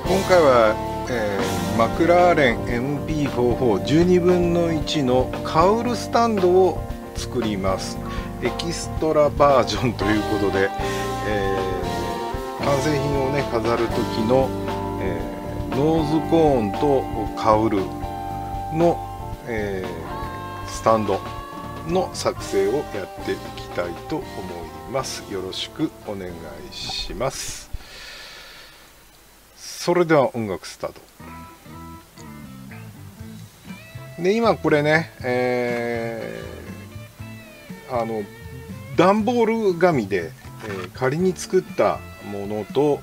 今回は、マクラーレン MP44 12分の1のカウルスタンドを作ります。エキストラバージョンということで、完成品をね飾る時の、ノーズコーンとカウルの、スタンドの作成をやっていきたいと思います。よろしくお願いします。それでは音楽スタート。で今これね、段ボール紙で、仮に作ったものと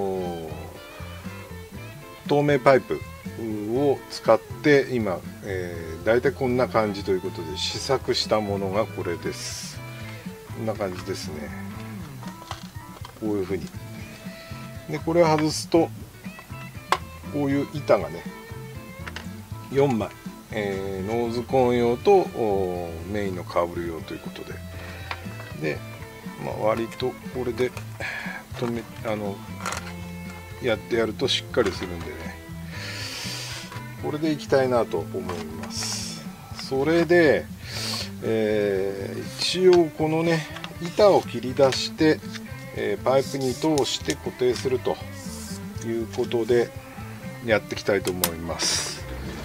透明パイプを使って今、だいたいこんな感じということで試作したものがこれです。こんな感じですね。こういうふうにでこれを外すとこういう板がね4枚、ノーズコーン用とメインのカーブル用ということで、割とこれでやってやるとしっかりするんでね、これでいきたいなと思います。それで、一応このね板を切り出して、パイプに通して固定するということでやっていきたいと思います。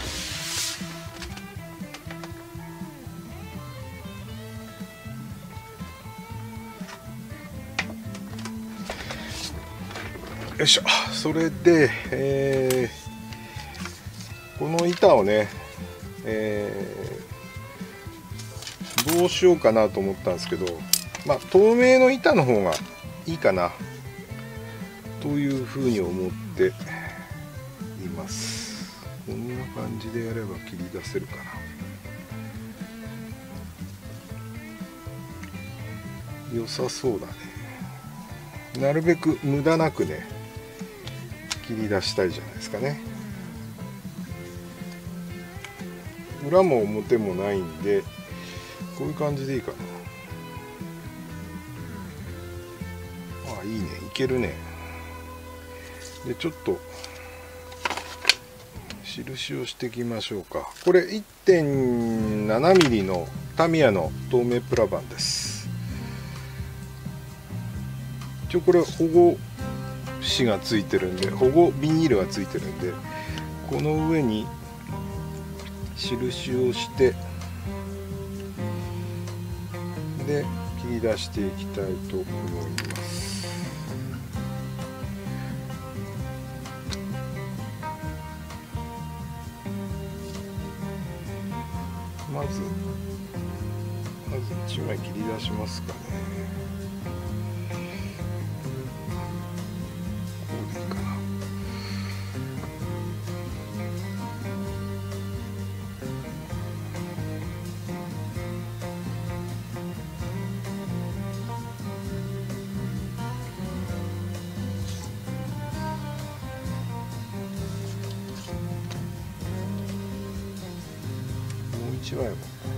よいしょ。それで、この板をね、どうしようかなと思ったんですけど、透明の板の方がいいかなというふうに思っています。こんな感じでやれば切り出せるかな。良さそうだね。なるべく無駄なくね切り出したいじゃないですかね。裏も表もないんでこういう感じでいいかな。いいね、いけるね。でちょっと印をしていきましょうか。これ 1.7 ミリのタミヤの透明プラ板です。一応これ保護紙がついてるんで、保護ビニールがついてるんで、この上に印をしてで切り出していきたいと思います。まず1枚切り出しますかね。こうでいいかな。もう1枚も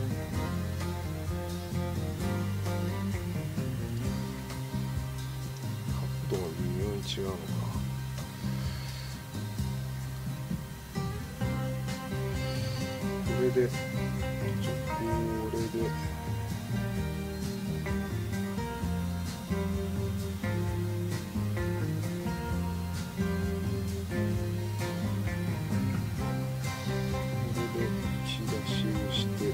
角度が微妙に違うのか。これでこれで打ち出しをして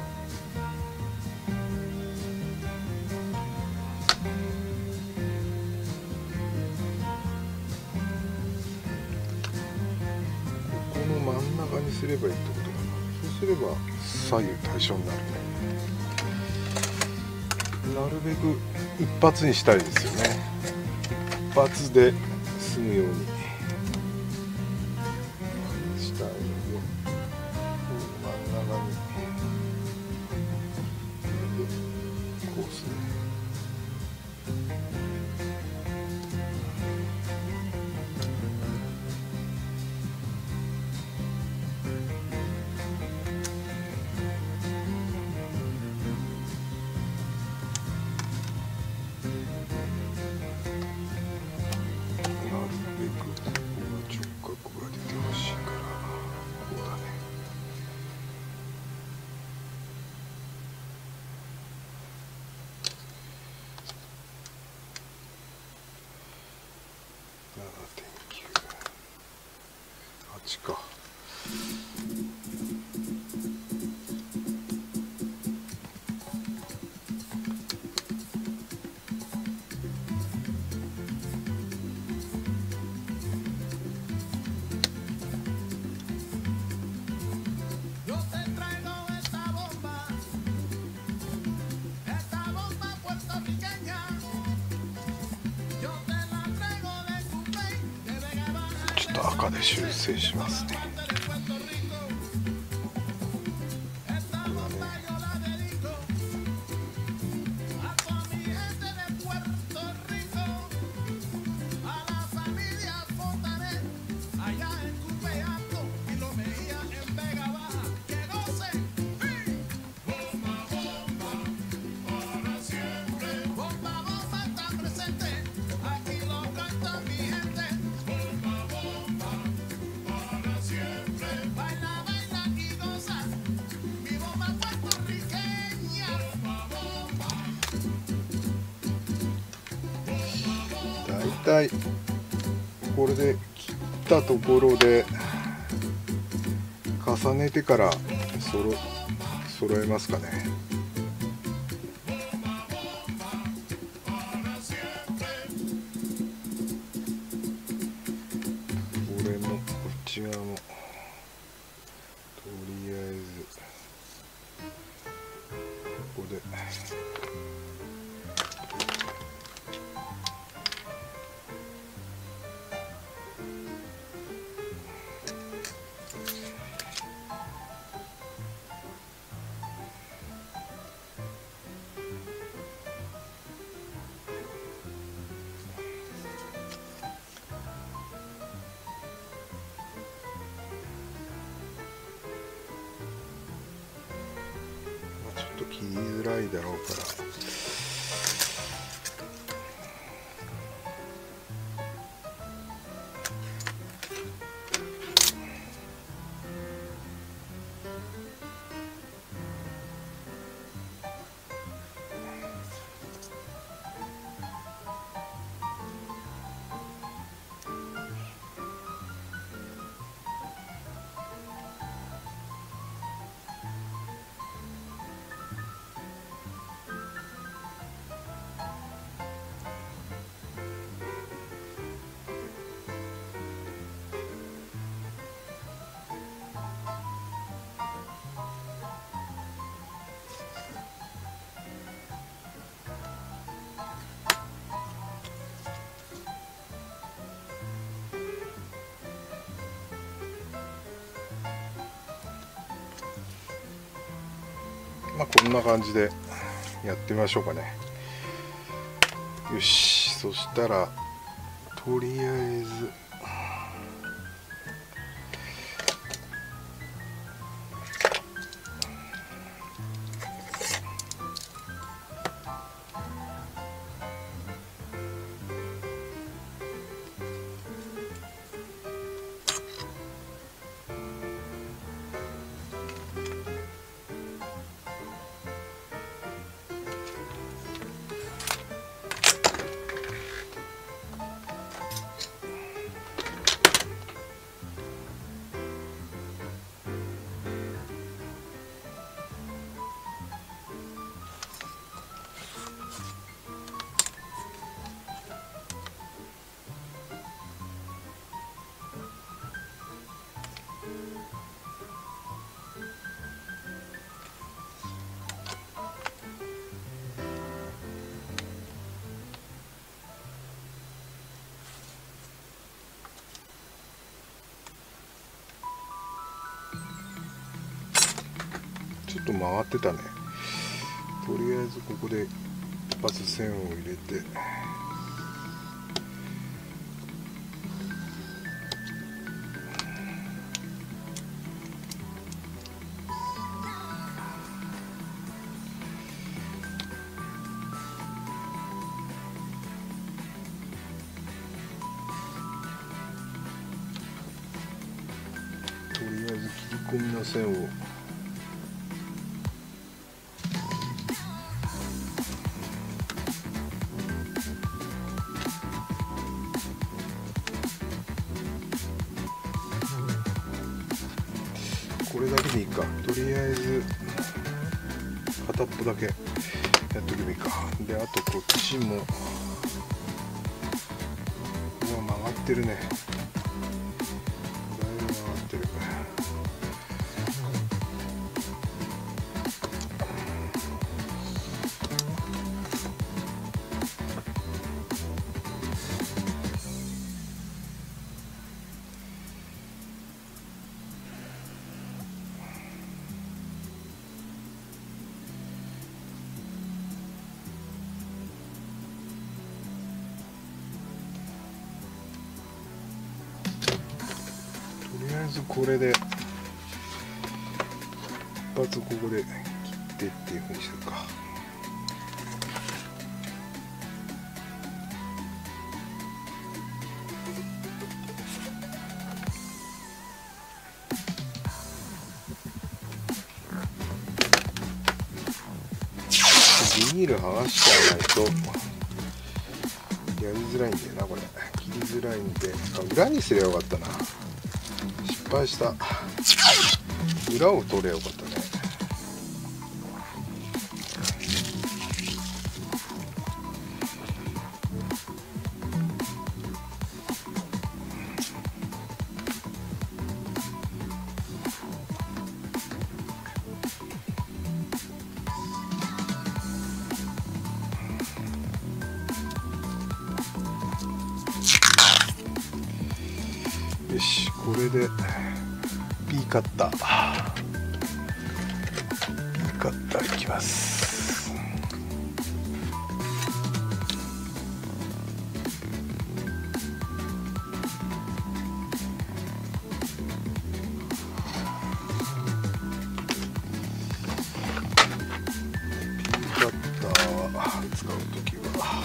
ここの真ん中にすればいいってことかな。そうすれば左右対称になるね。なるべく一発にしたいですよね。一発で済むようにしたいので、真ん中にこうですね。なるべくちか。ちょっと赤で修正しますね。だいたいこれで切ったところで重ねてから揃えますかね。これもこっち側もとりあえずここで。ちょっと切りづらいだろうから。まあこんな感じでやってみましょうかね。よし、そしたらとりあえずちょっと曲がってたね。とりあえずここで一発線を入れて、とりあえず切り込みの線をこれだけでいいか。とりあえず片っぽだけやっとけばいいか。であとこっちも、うわ曲がってるね。だいぶ曲がってる。とりあえずこれで一発ここで切ってっていうふうにするか。ビニール剥がしてあないとやりづらいんだよな。これ切りづらいんで、裏にすればよかったな。失敗した。裏を取ればよかったね。よし、これでピーカッターいきます。ピーカッターは使うときは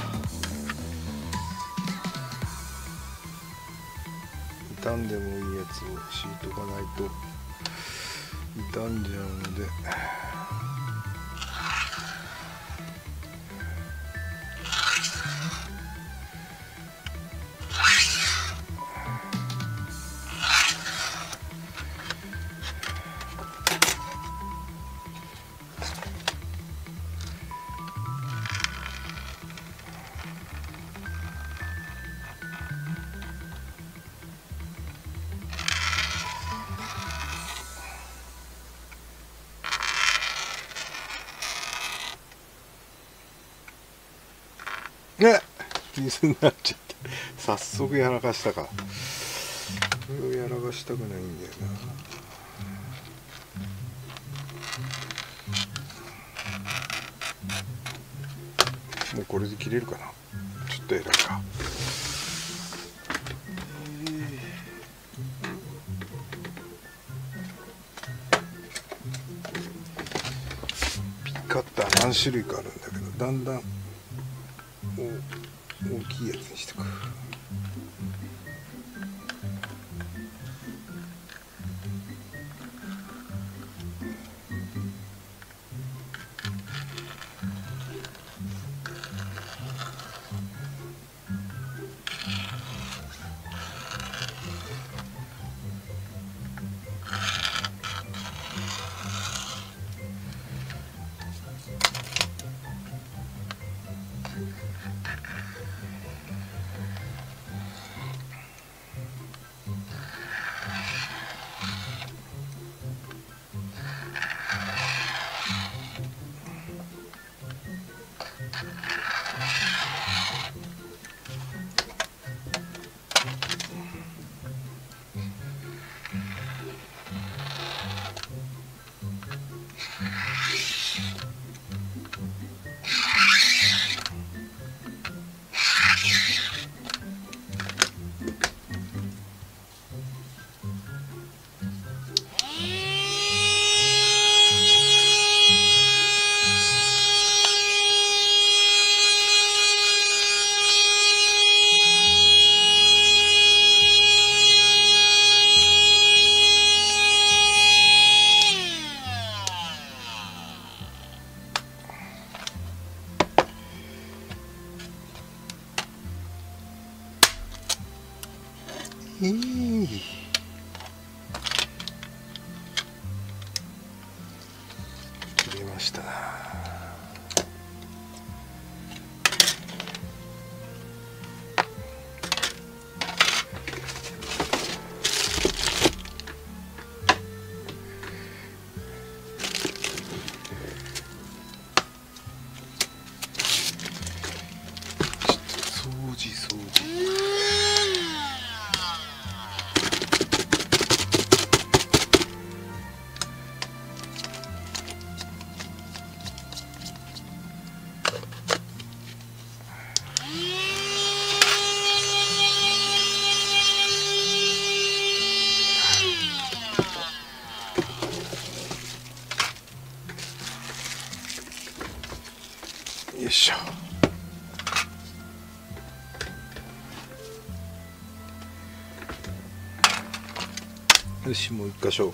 傷んでもいいやつを敷いとかないと傷んじゃうので、水になっちゃって、早速やらかしたか。これをやらかしたくないんだよな。もうこれで切れるかな。ちょっと偉いか。ピーカッター何種類かあるんだけど、だんだん大きいやつにしてく。 除掃除。よいしょ。よし、もう一箇所。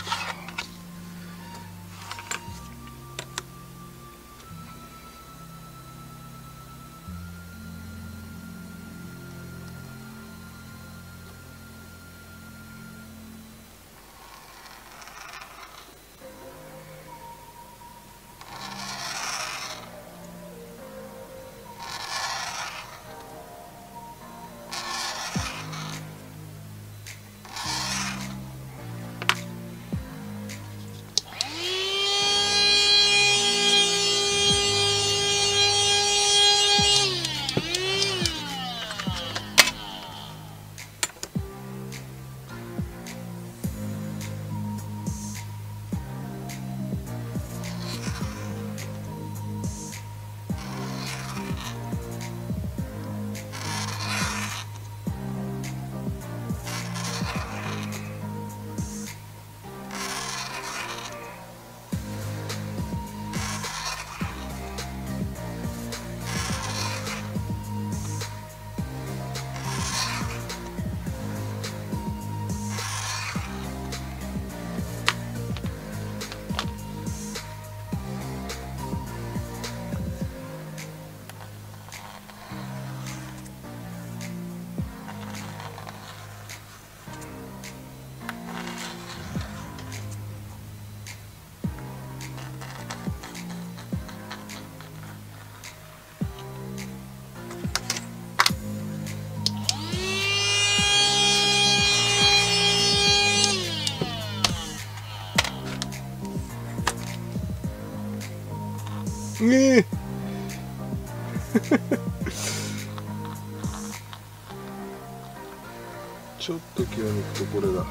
ねえちょっと気を抜くとこれだ。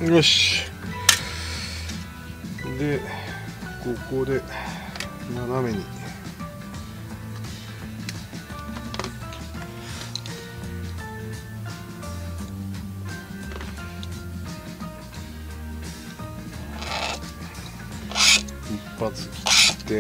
よし。でここで斜めに一発切って、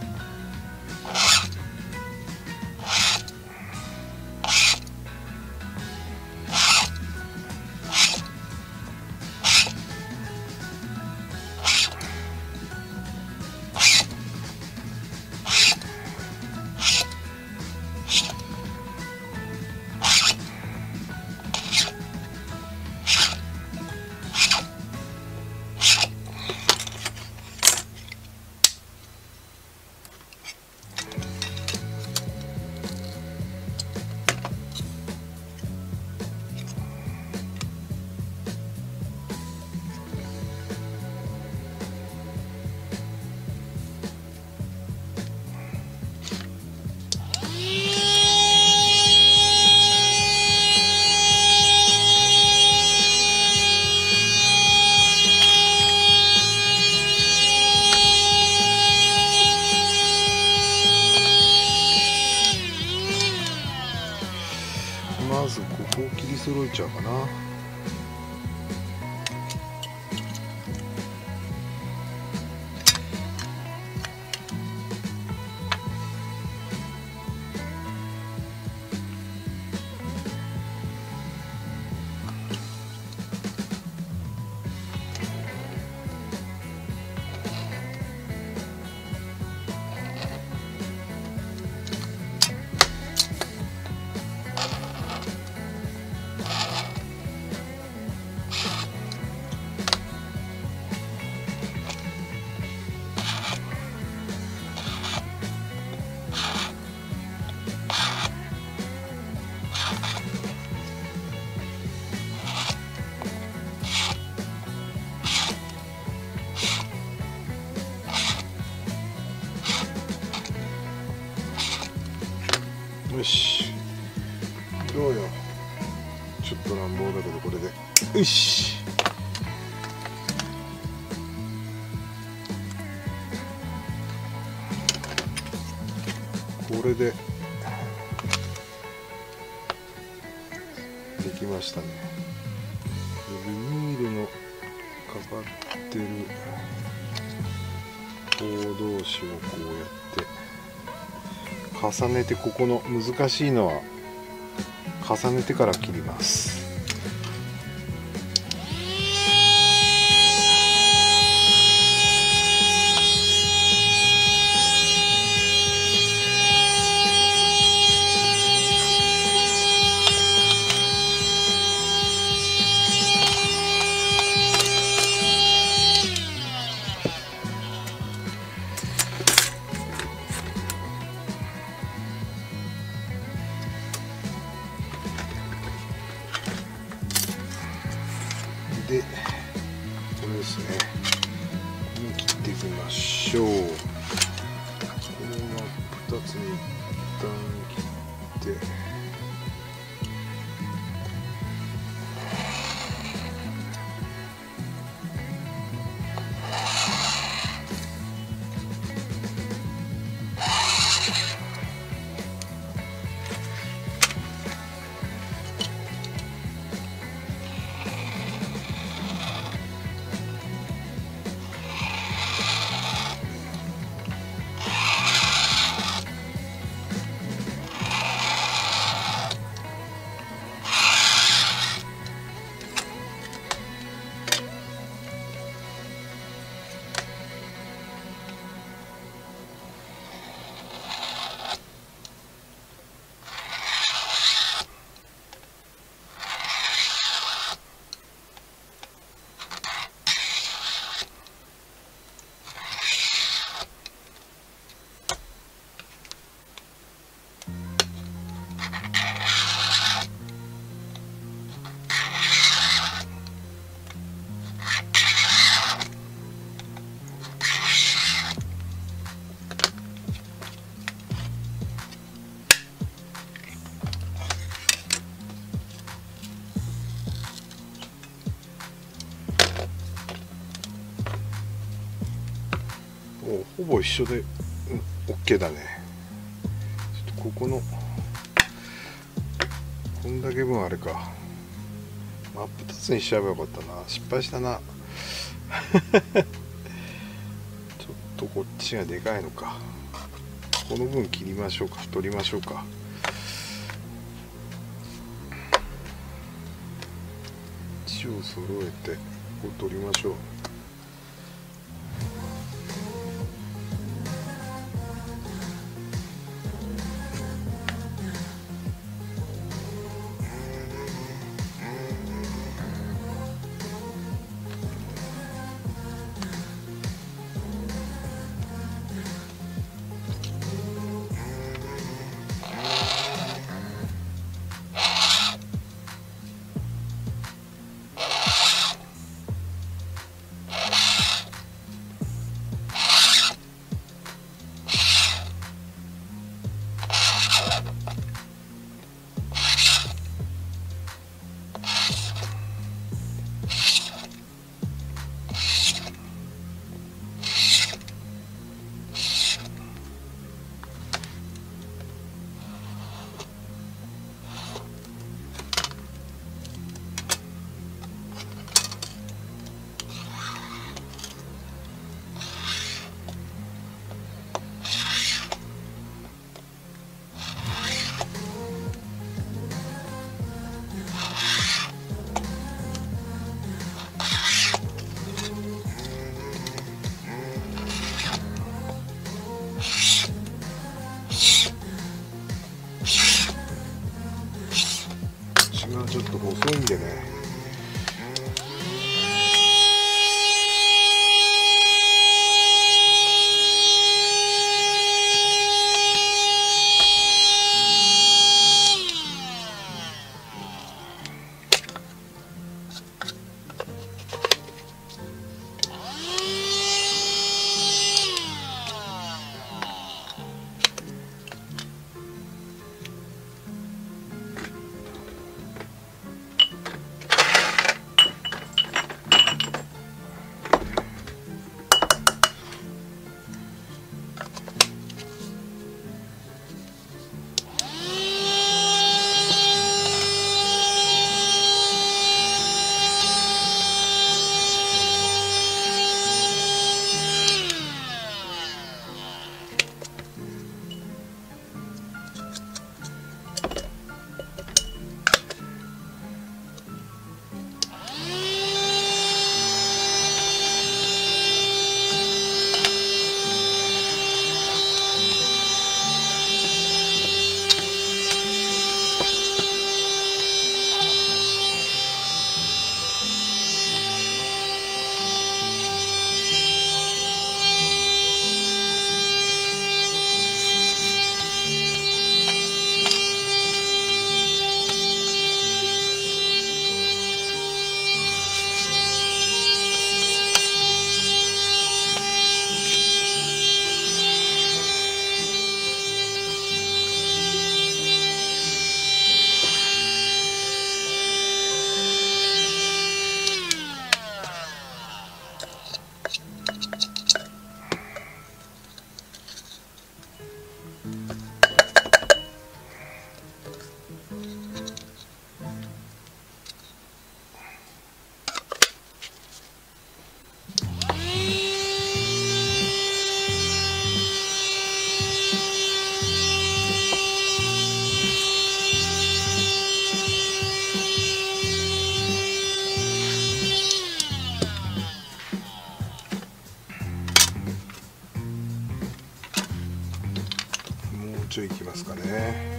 まずここを切り揃えちゃうかな。よし、どうよ。ちょっと乱暴だけどこれでよし。これでできましたね。ビニールのかかってる棒同士をこうやって重ねて、ここの難しいのは重ねてから切ります。で、これですね。切っていきましょう。この真っ二つに一旦切って。 ぼ一緒で、OK だね。ちょっとここのこんだけ分あれか、真っ二つにしちゃえばよかったな。失敗したなちょっとこっちがでかいのか。この分切りましょうか、取りましょうか。位置を揃えてここ取りましょう。ちょっと細いんでね。ちょいいきますかね。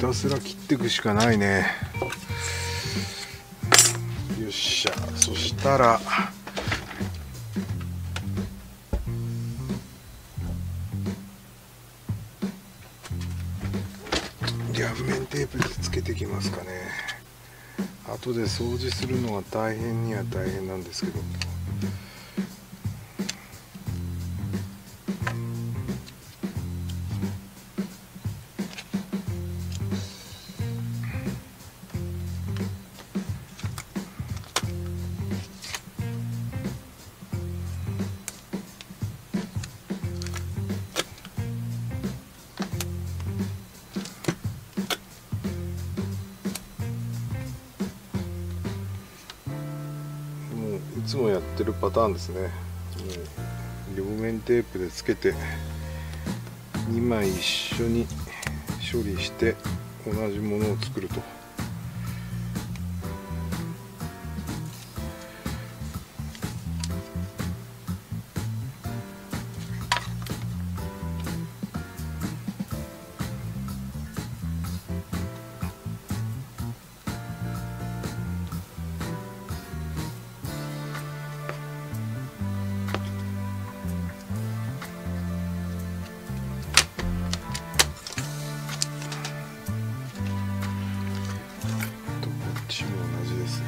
たすら切っていくしかないね。よっしゃ。そしたら両面テープでつけていきますかね。後で掃除するのは大変には大変なんですけど、いつもやってるパターンですね。もう両面テープでつけて2枚一緒に処理して同じものを作ると。こっちも同じですね。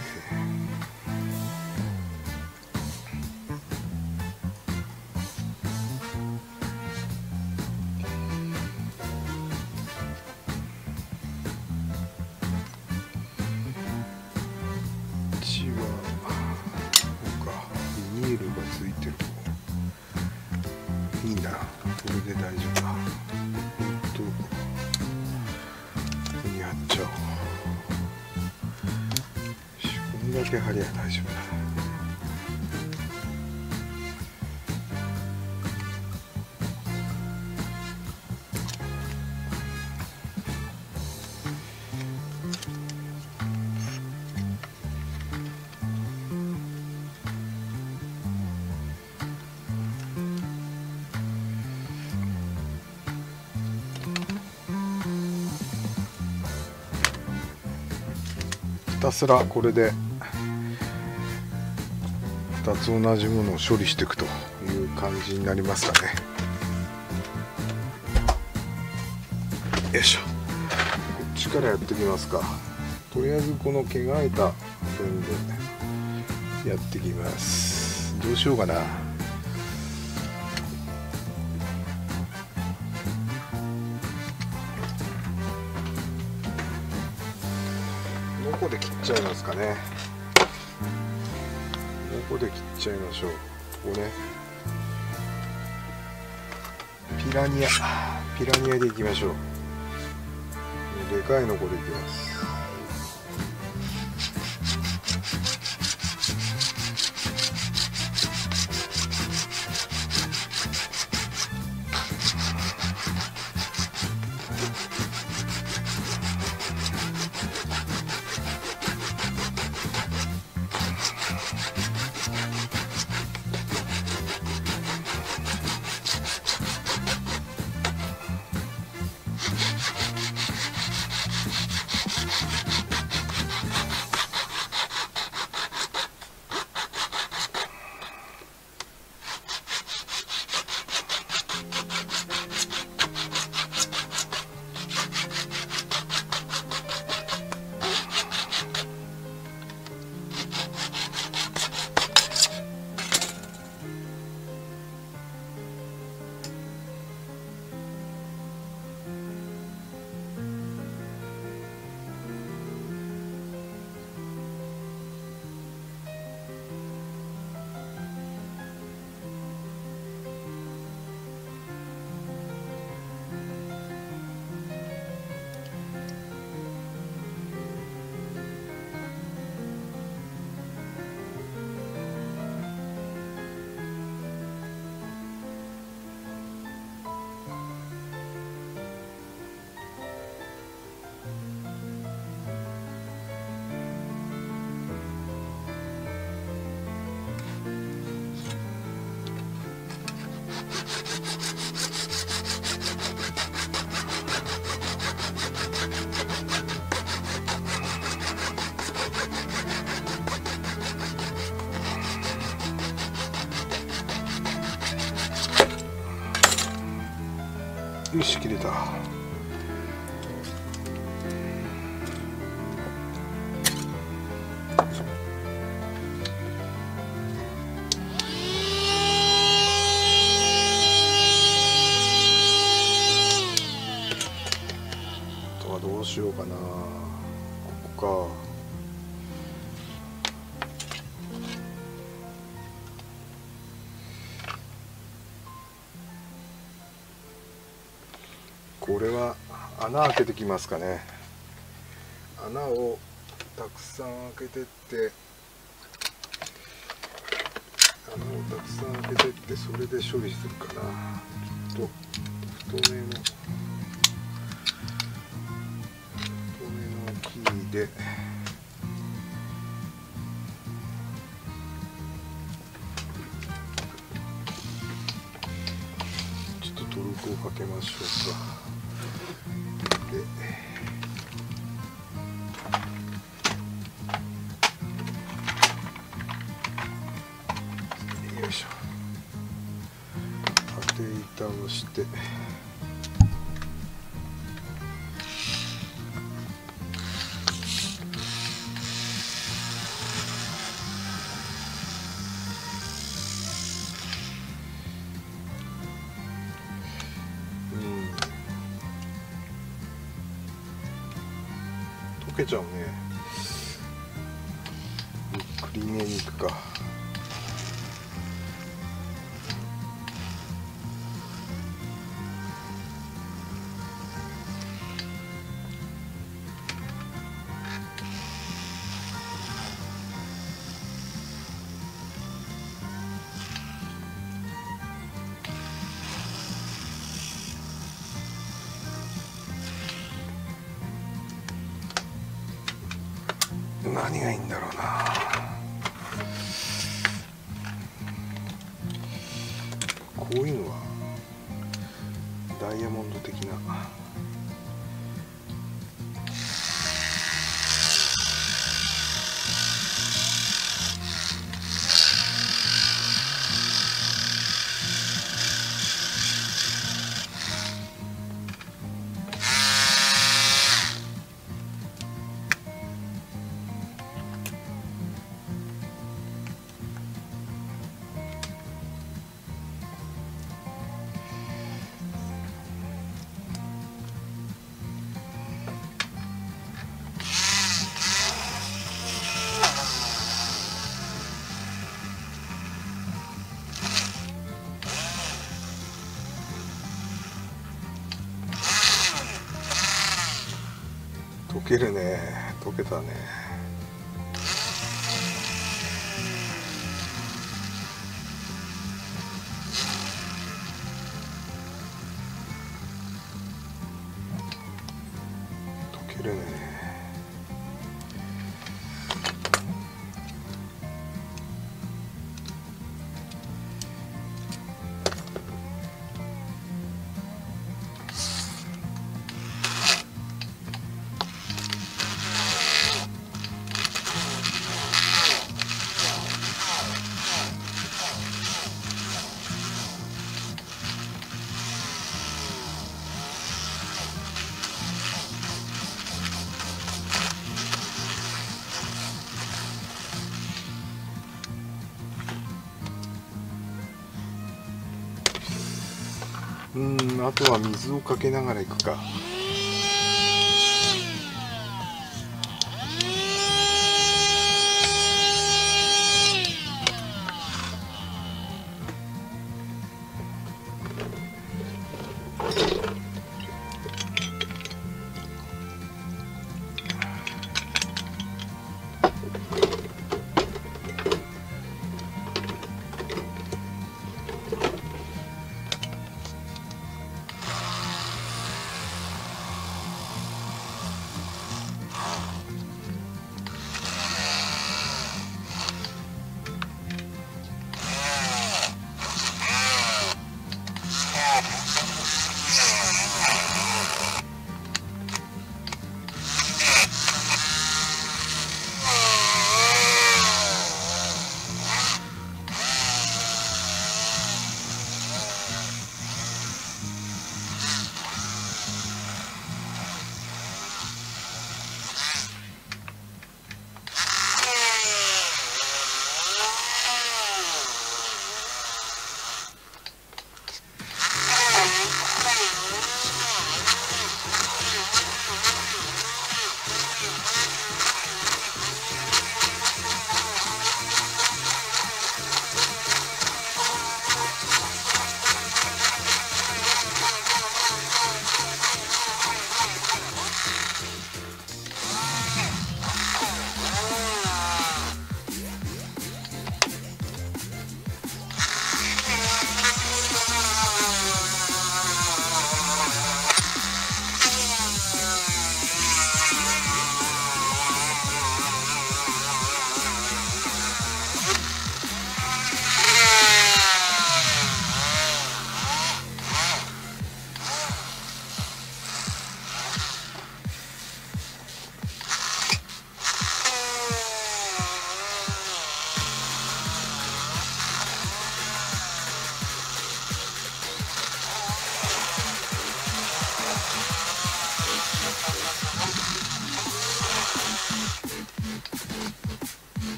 こっちはそうか、ビニールがついてる。いいな、これで大丈夫だ。ここに貼っちゃおう。こんだけ貼りゃ大丈夫だ。ひたすらこれで2つ同じものを処理していくという感じになりますかね。よいしょ。こっちからやっていきますか。とりあえずこの毛がえた線でやっていきます。どうしようかな。どこで切っちゃいますかね。ここで切っちゃいましょう。ここね、ピラニアでいきましょう。でかいのこれいきます。 よし、切れた。あとはどうしようかな。ここか。これは穴開けてきますかね。穴をたくさん開けてって、穴をたくさん開けてって、それで処理するかな。ちょっと太めのキーで。ちょっとトルクをかけましょうか。で、よいしょ。当て板をして、溶けちゃうね。ゆっくりめにいくか。何がいいんだろうな。こういうのはダイヤモンド的な。溶けるね。溶けたね。溶けるね。あとは水をかけながらいくか。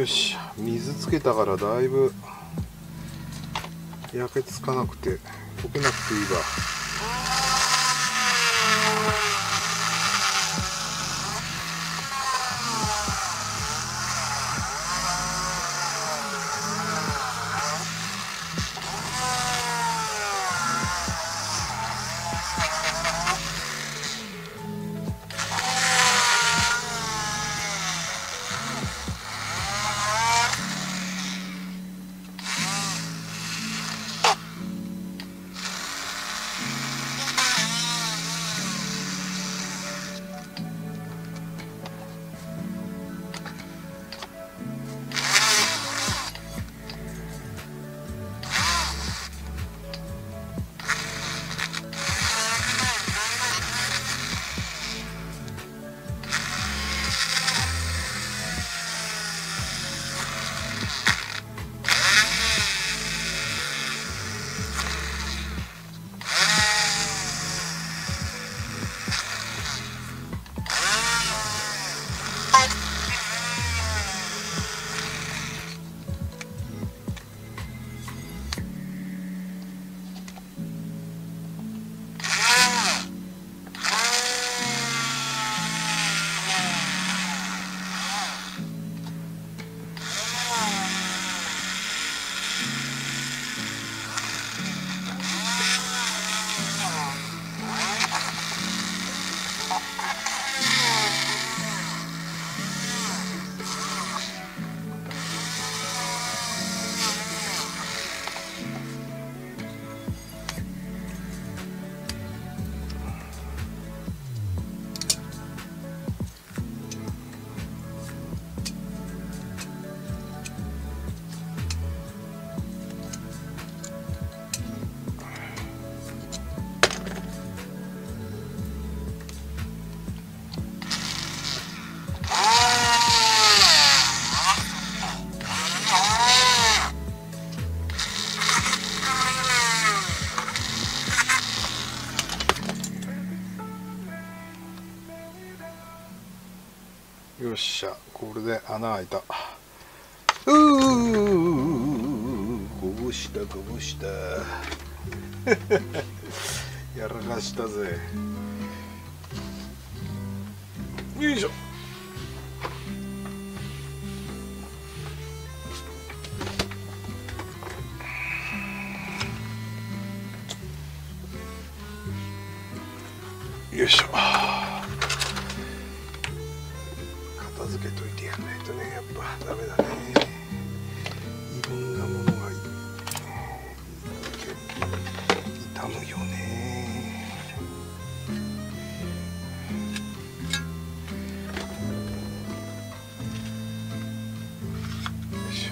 よし、水つけたからだいぶ焼けつかなくて溶けなくていいわ。よっしゃ、これで穴開いた。こぼしたこぼしたやらかしたぜ。よいしょ。よいしょ。片付けといてやらないとね、やっぱダメだね。いろんなものが傷むよね。よいしょ。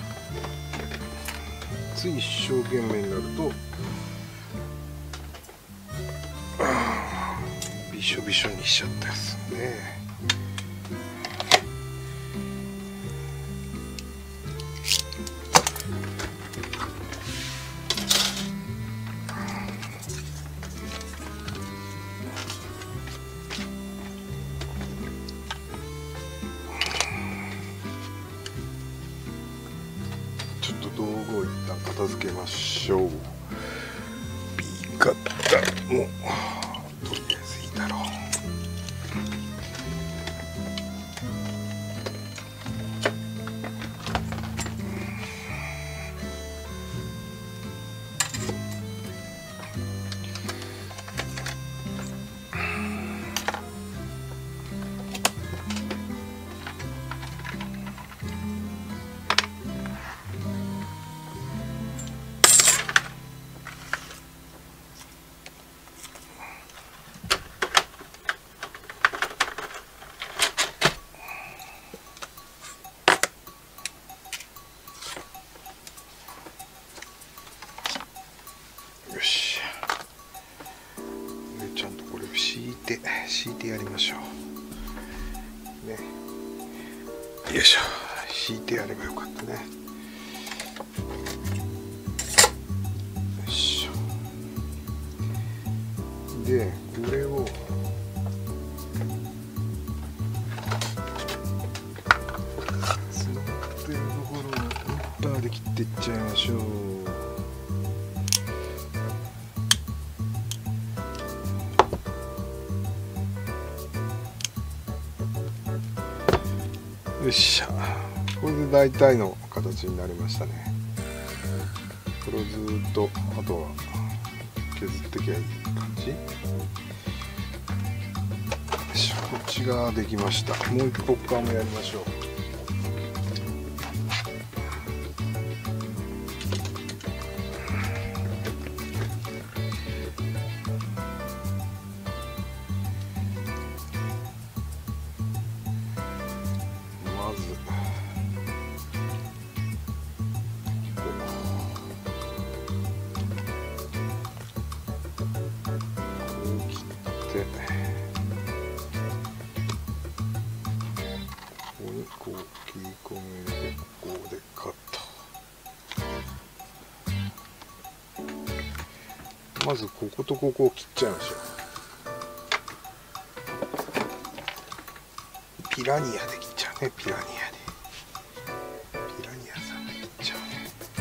つい一生懸命になるとびしょびしょにしちゃったやつね。ちょっと道具を一旦片付けましょう。ピーカッターもとりあえずいいだろう。ちゃんとこれを敷いてやりましょうね。よいしょ、敷いてやればよかったね。よいしょ。でこれをスナップテールのっていっちゃいましょう。よっしゃ、これで大体の形になりましたね。これをずっとあとは削ってきゃいい感じ。よし、こっちができました。もう一個側もやりましょう。まずこう切り込めて、ここでカット。まずこことここを切っちゃいましょう。ピラニアで切っちゃうね。ピラニアさんが切っちゃうね。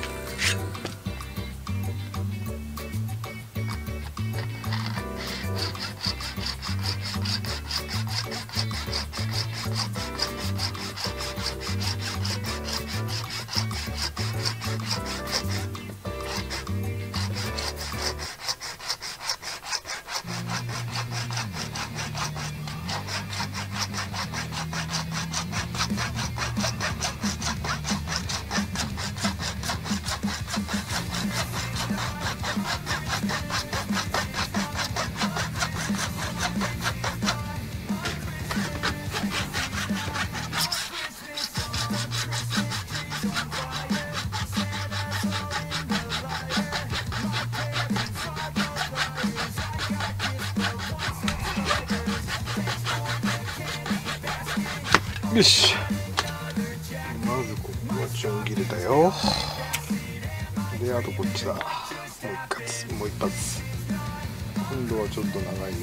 よし、まずここはちょん切れたよ。で、あとこっちだ。もう一発。今度はちょっと長いよ。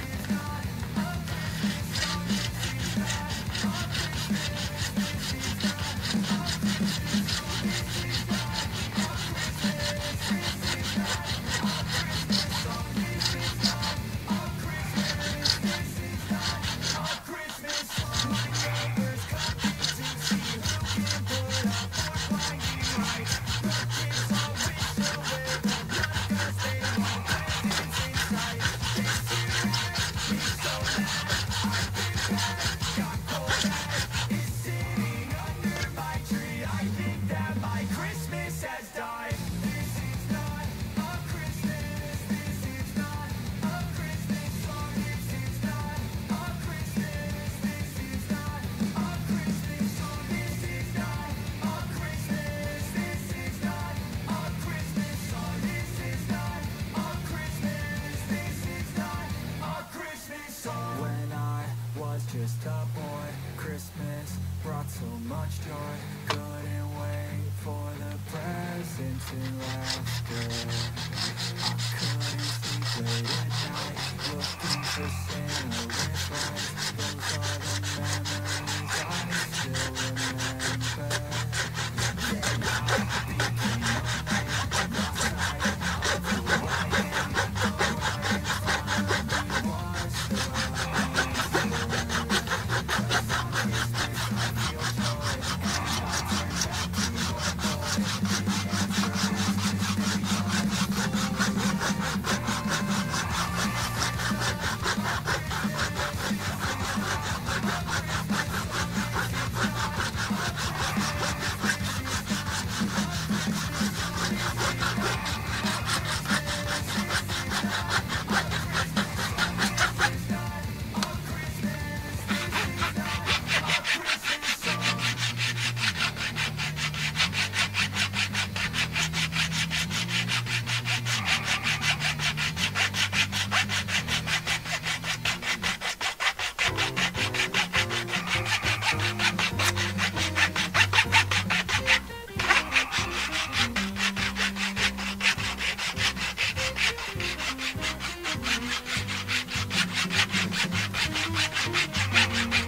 Just a boy, Christmas brought so much joy. Couldn't wait for the presents and laughter. I couldn't sleep late at night, looking for Santa with lights. Those are the memories I still remember.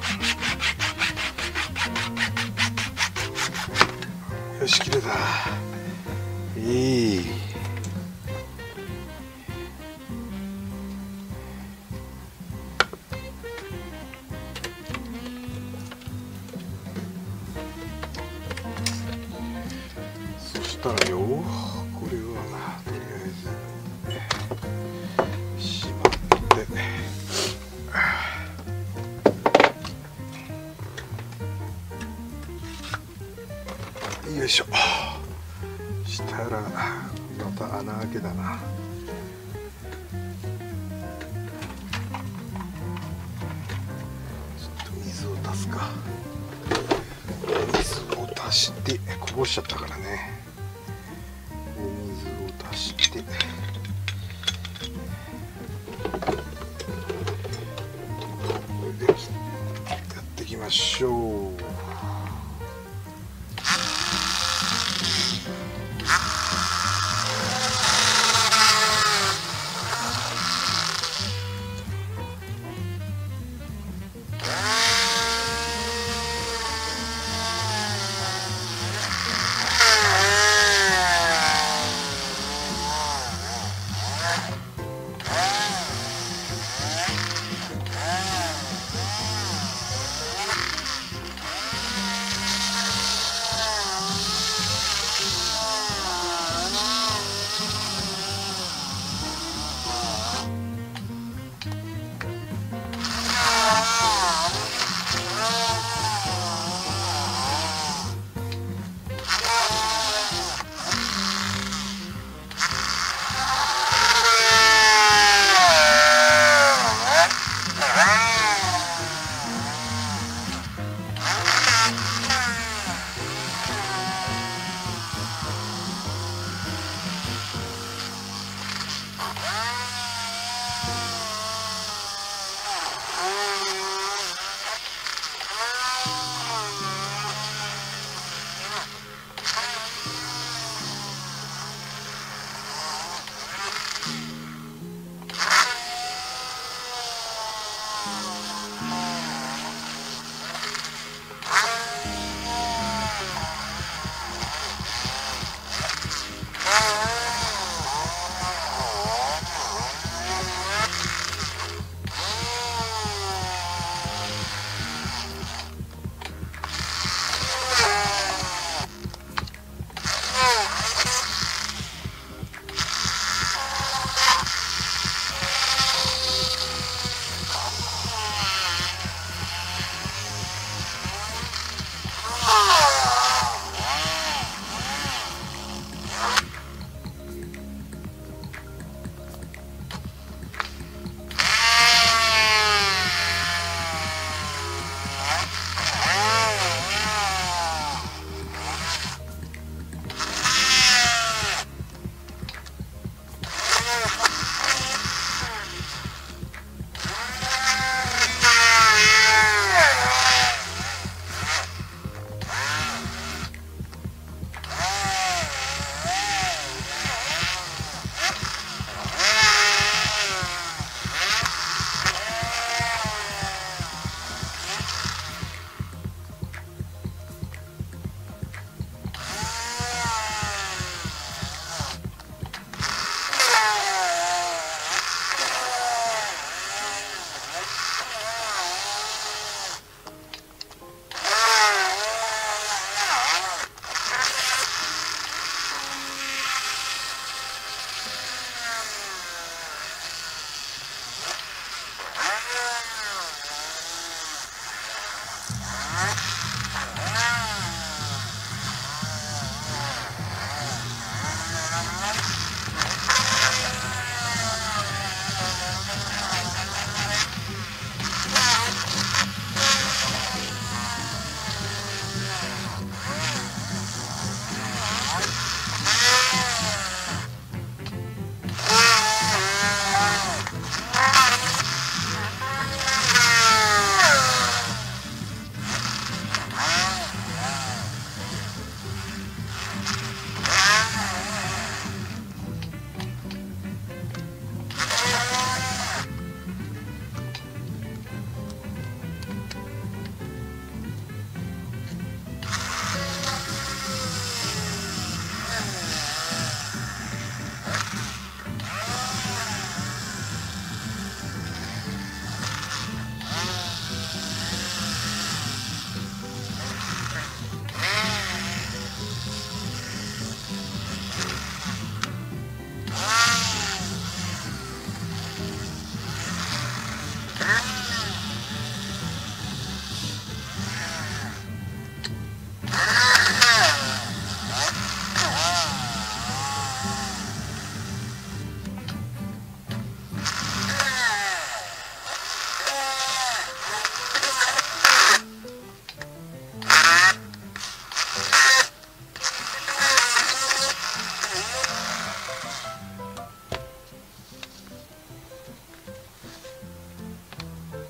よし、切れた。 そしたらよ、これはとりあえずしまってよいしょ。したらまた穴開けだな。ちょっと水を足すか。水を足してこぼしちゃったからね。お水を足してやっていきましょう。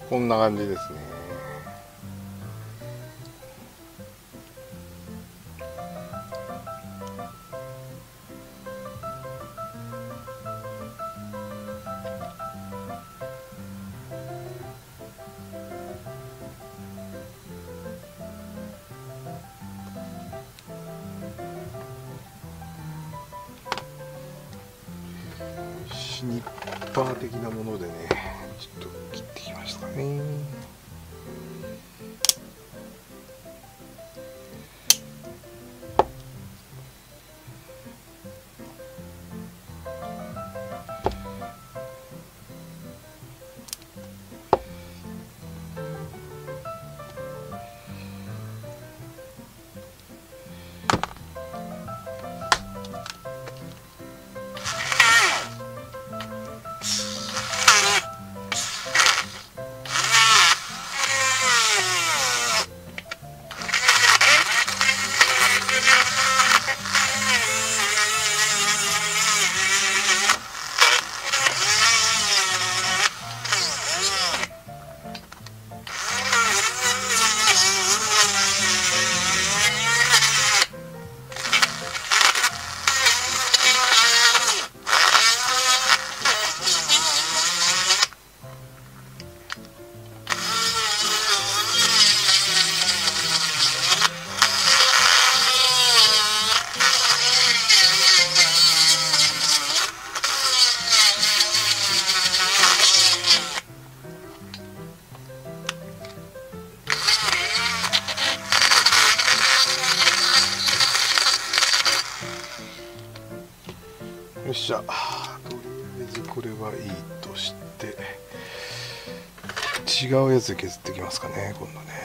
こんな感じですね。ニッパー的なものでね、ちょっと切ってきましたね。よっしゃ、とりあえずこれはいいとして、違うやつで削っていきますかね、今度ね。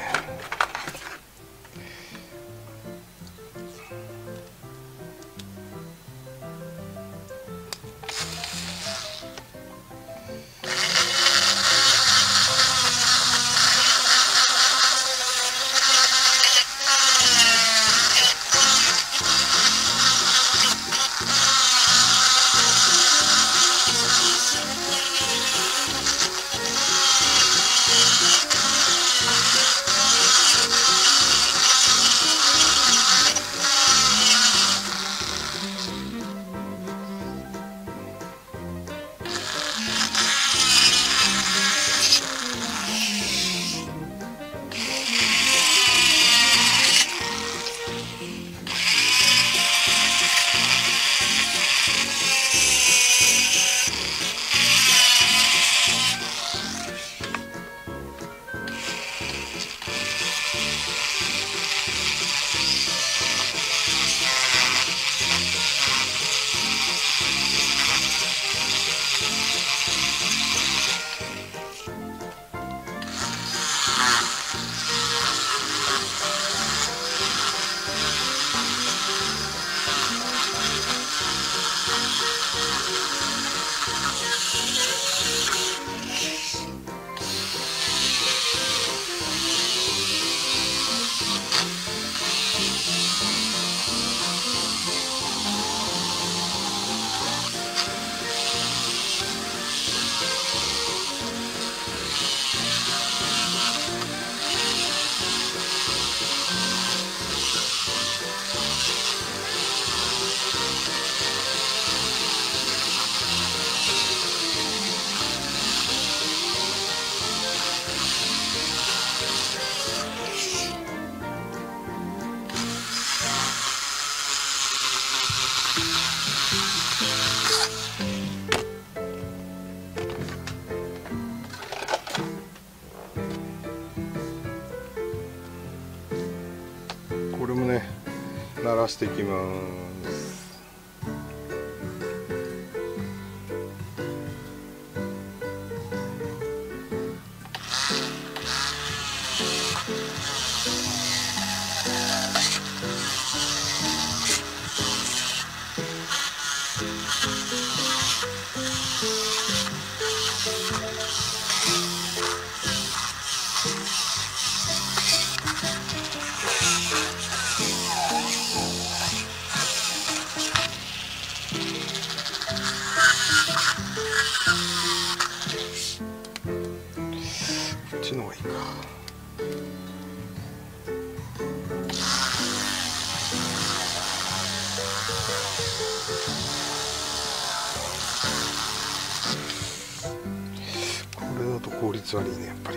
これもね、鳴らしていきます。 これだと効率悪いね、やっぱり。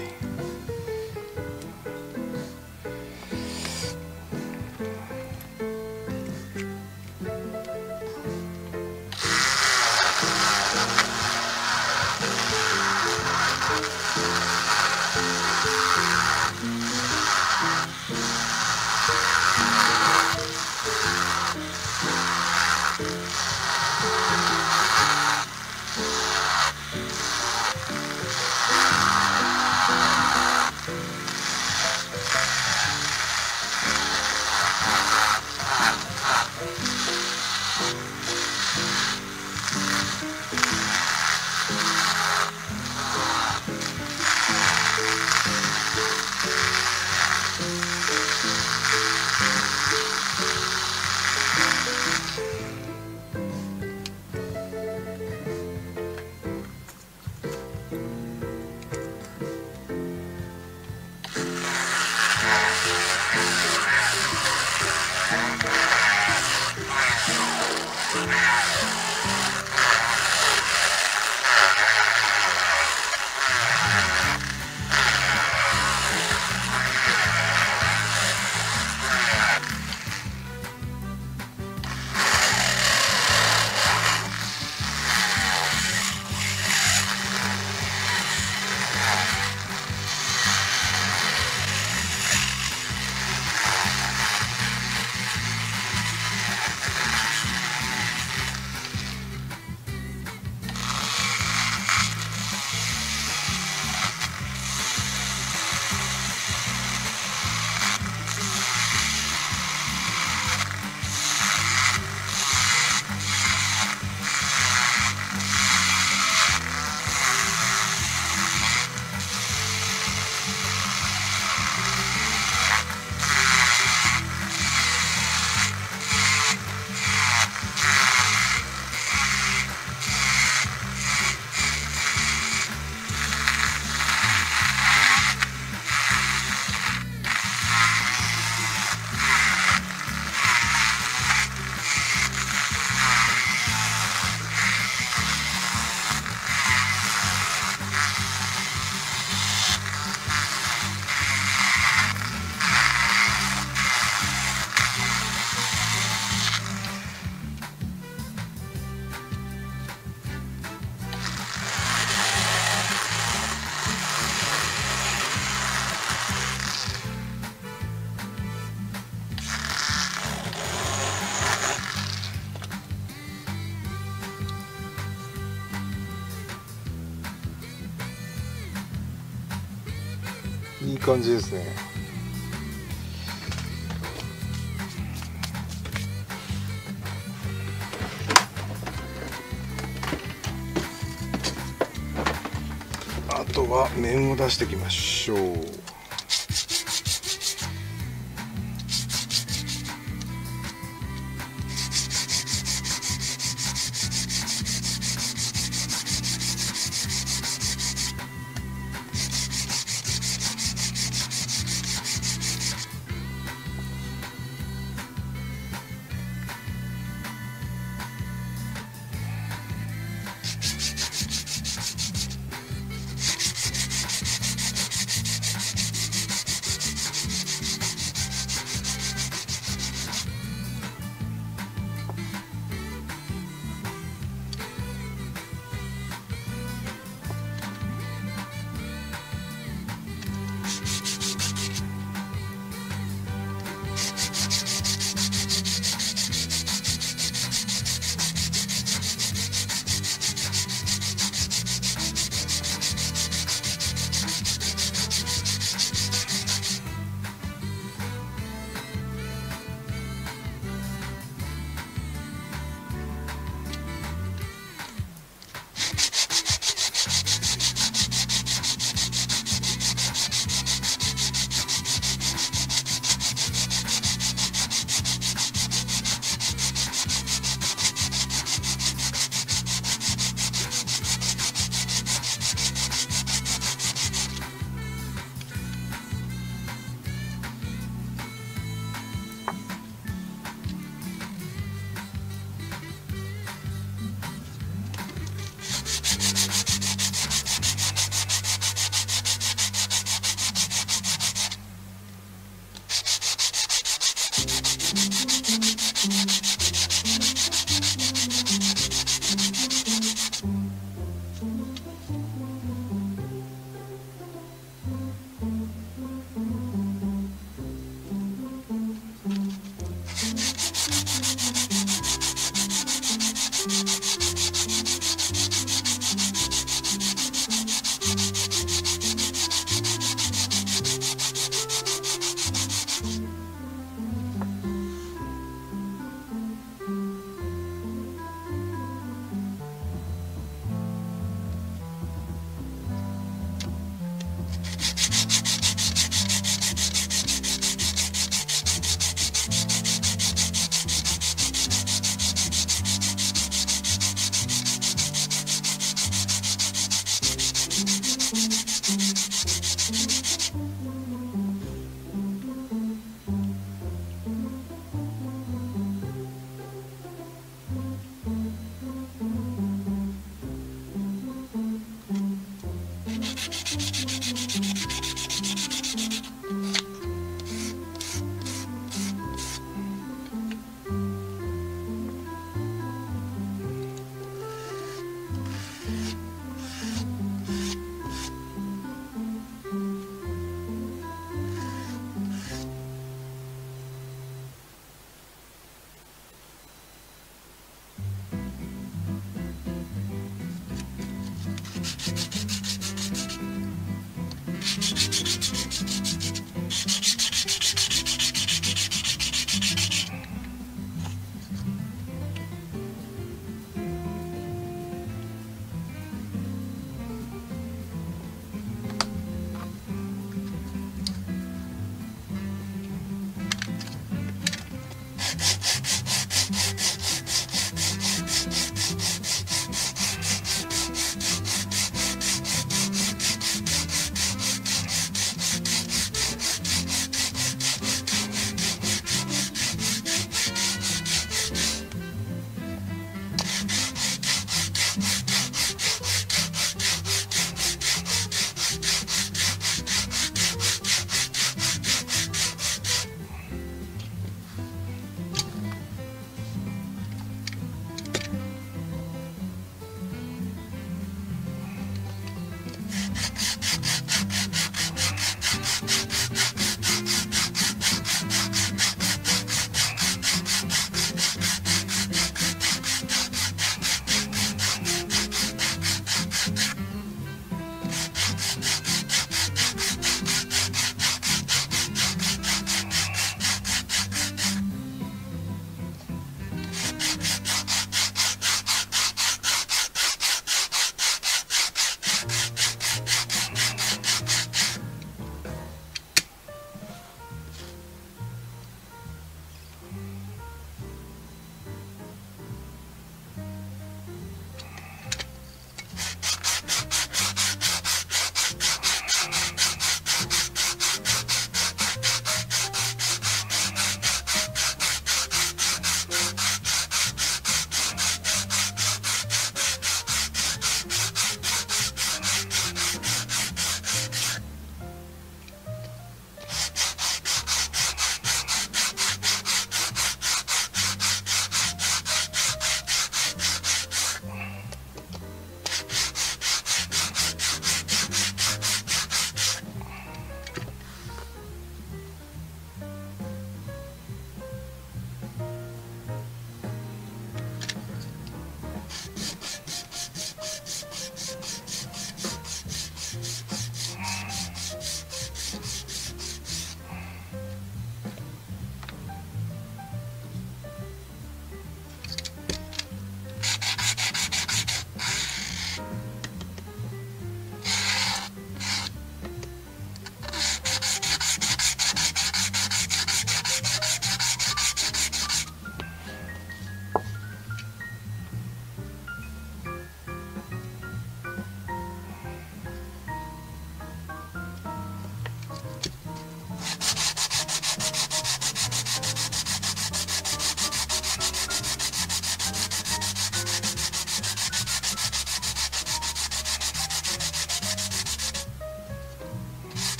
いい感じですね。あとは面を出していきましょう。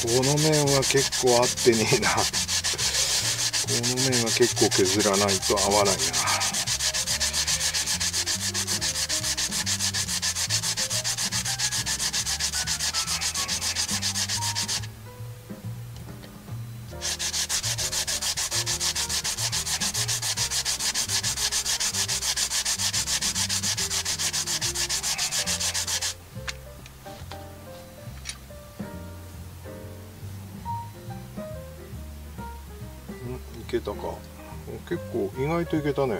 の面は結構合ってねえな。この面は結構削らないと合わないな。いけたか。結構意外といけたね。意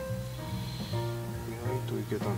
外といけたね。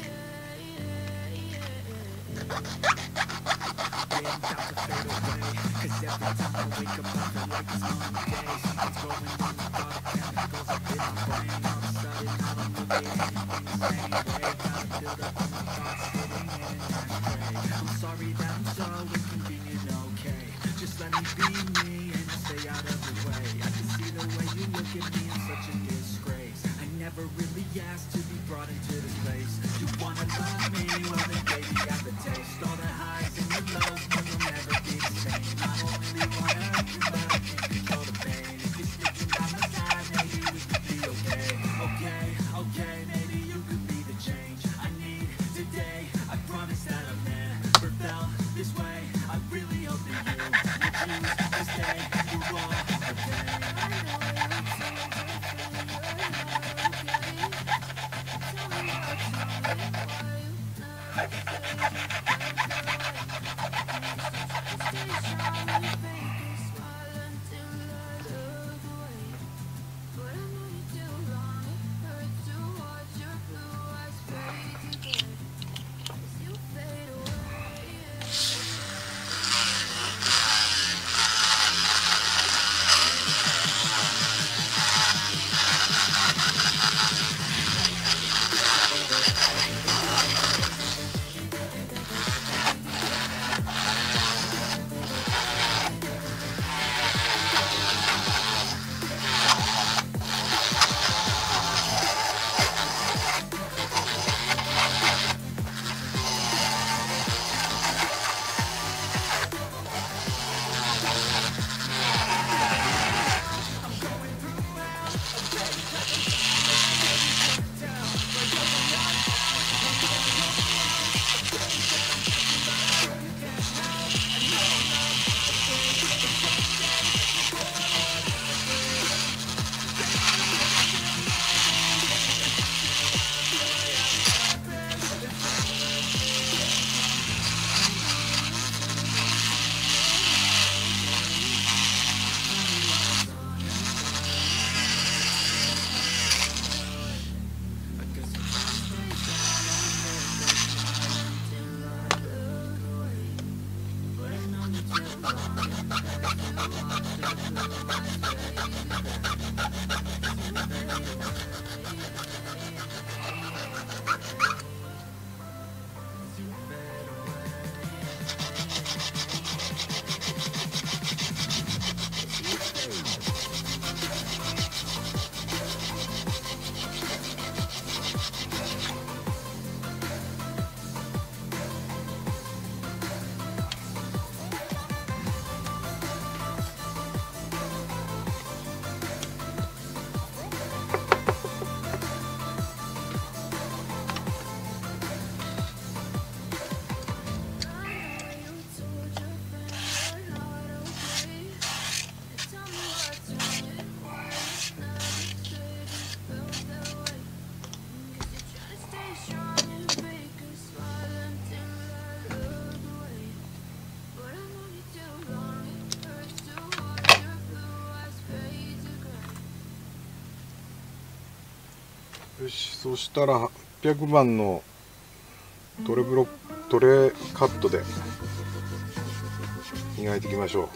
About to fade away. Cause every time I wake up I feel like it's Monday. Something's going on with all the chemicals up in my brain. All of a sudden I don't look at anything the same way. Gotta build up all my thoughts sitting in an ashtray. I'm sorry that I'm so inconvenient, okay? Just let me be me and I'll stay out of the way. I can see the way you look at me, I'm such a disgrace. I never really asked to be brought into this place. You wanna love me? Well then baby I have the taste. All the highs and the lows, no you'll never be the same. I don't really wanna hurt you but I can't control the pain. If you're sticking by my side, maybe we could be okay. Okay, okay, maybe you could be the change I need today. I promise that I've never felt this way. I really hope that you choose to stay. You're all okay. よし、そしたら800番のトレカットで磨いていきましょう。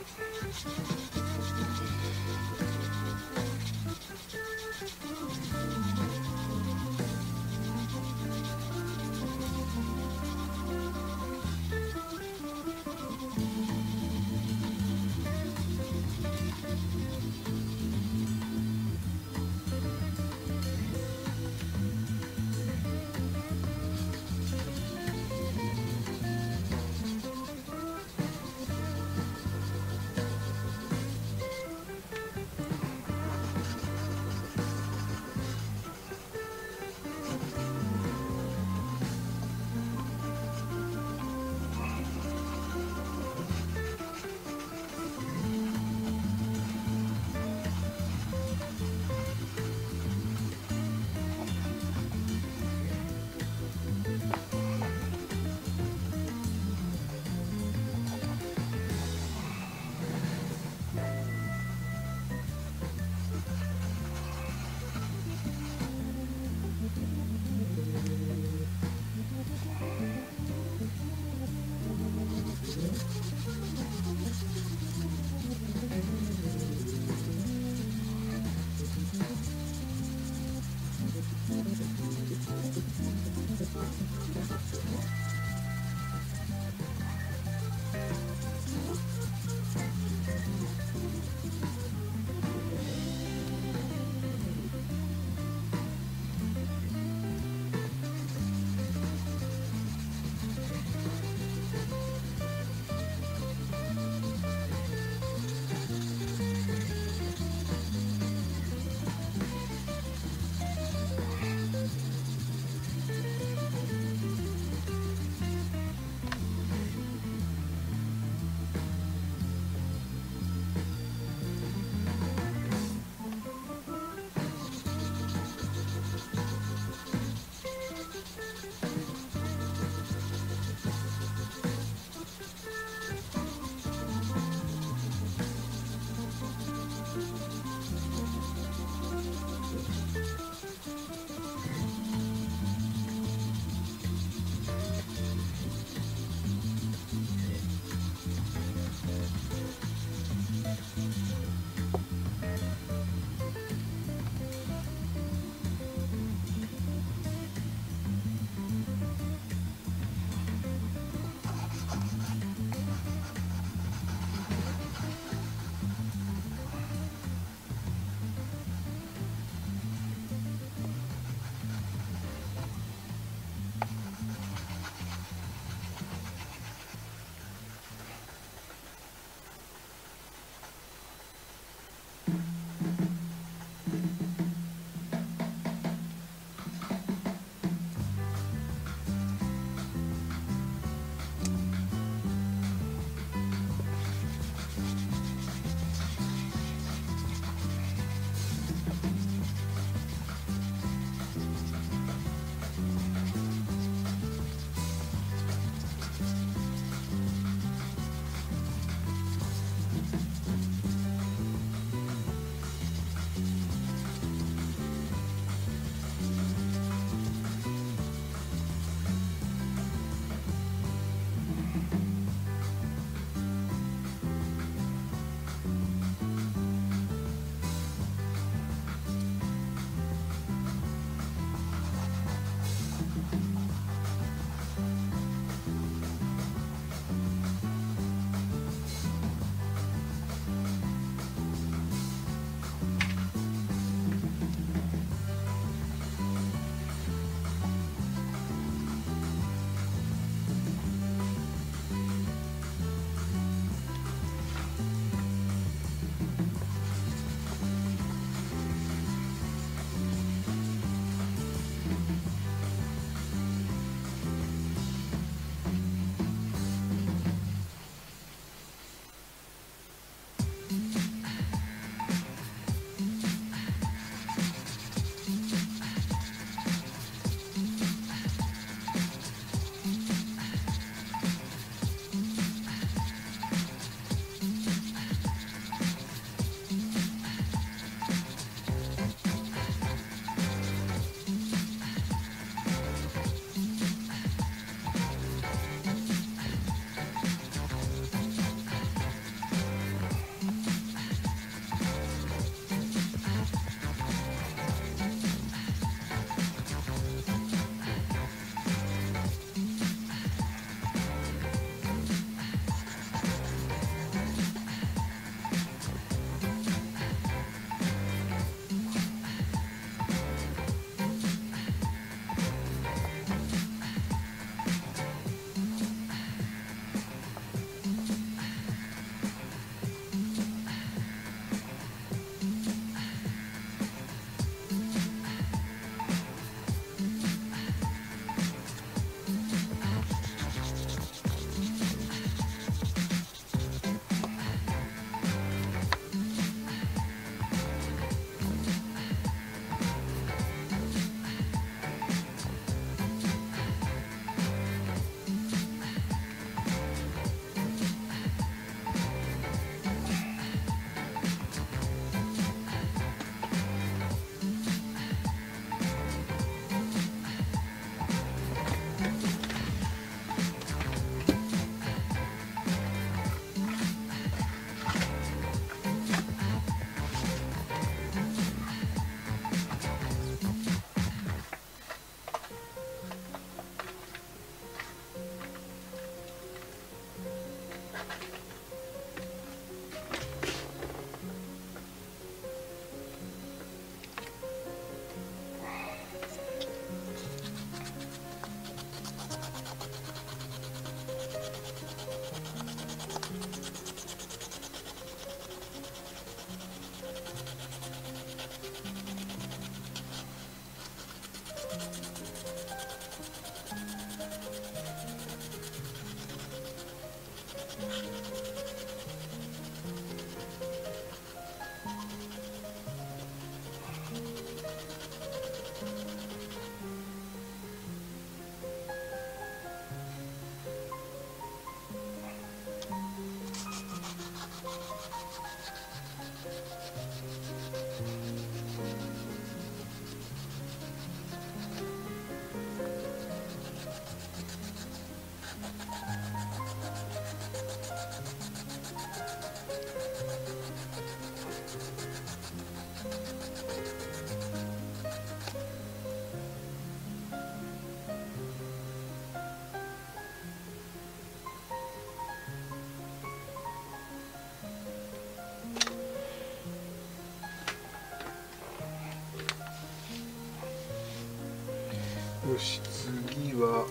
よし、次は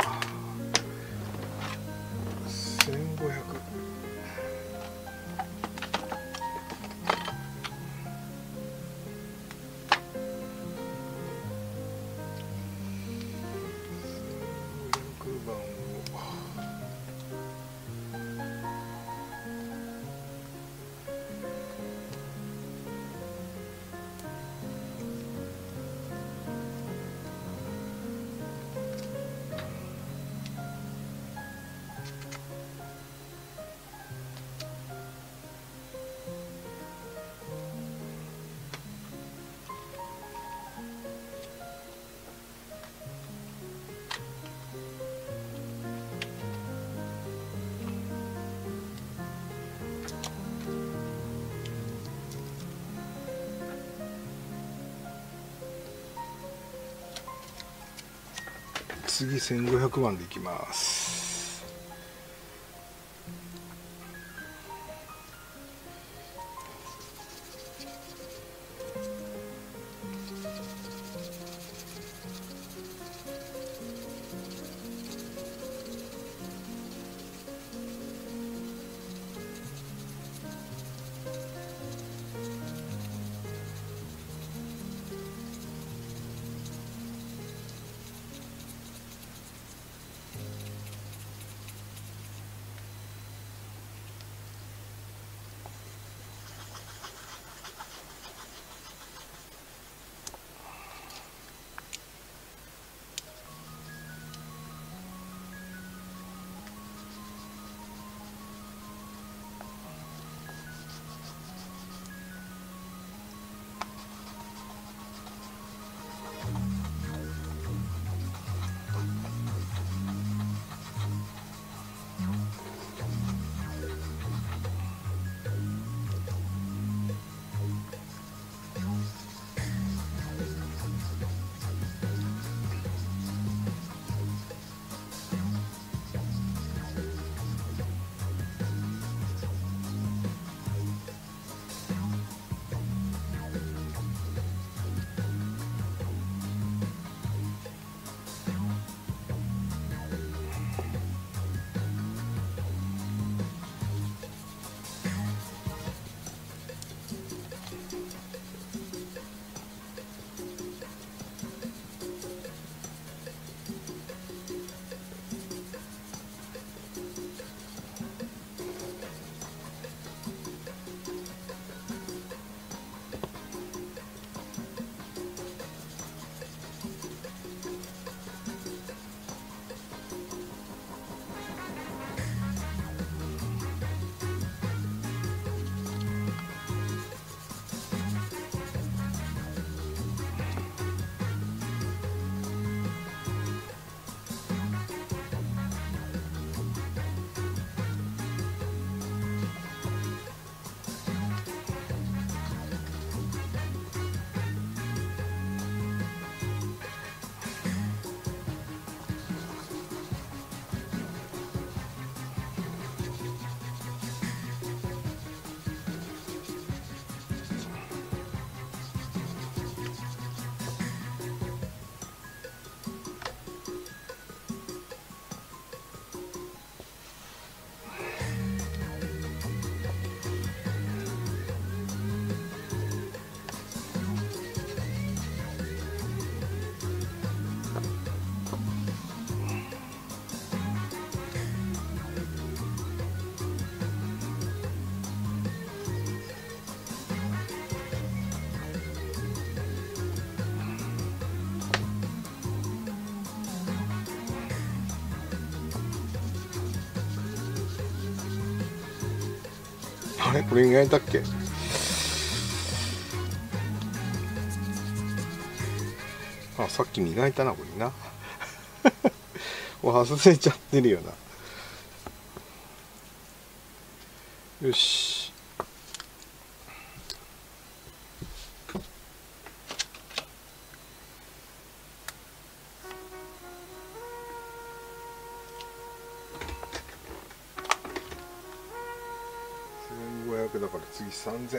1500。番を次1500番でいきます。あれ、これ磨いたっけ？あ、さっき磨いたな、これな。忘れちゃってるよな。よし。1500だから次3000。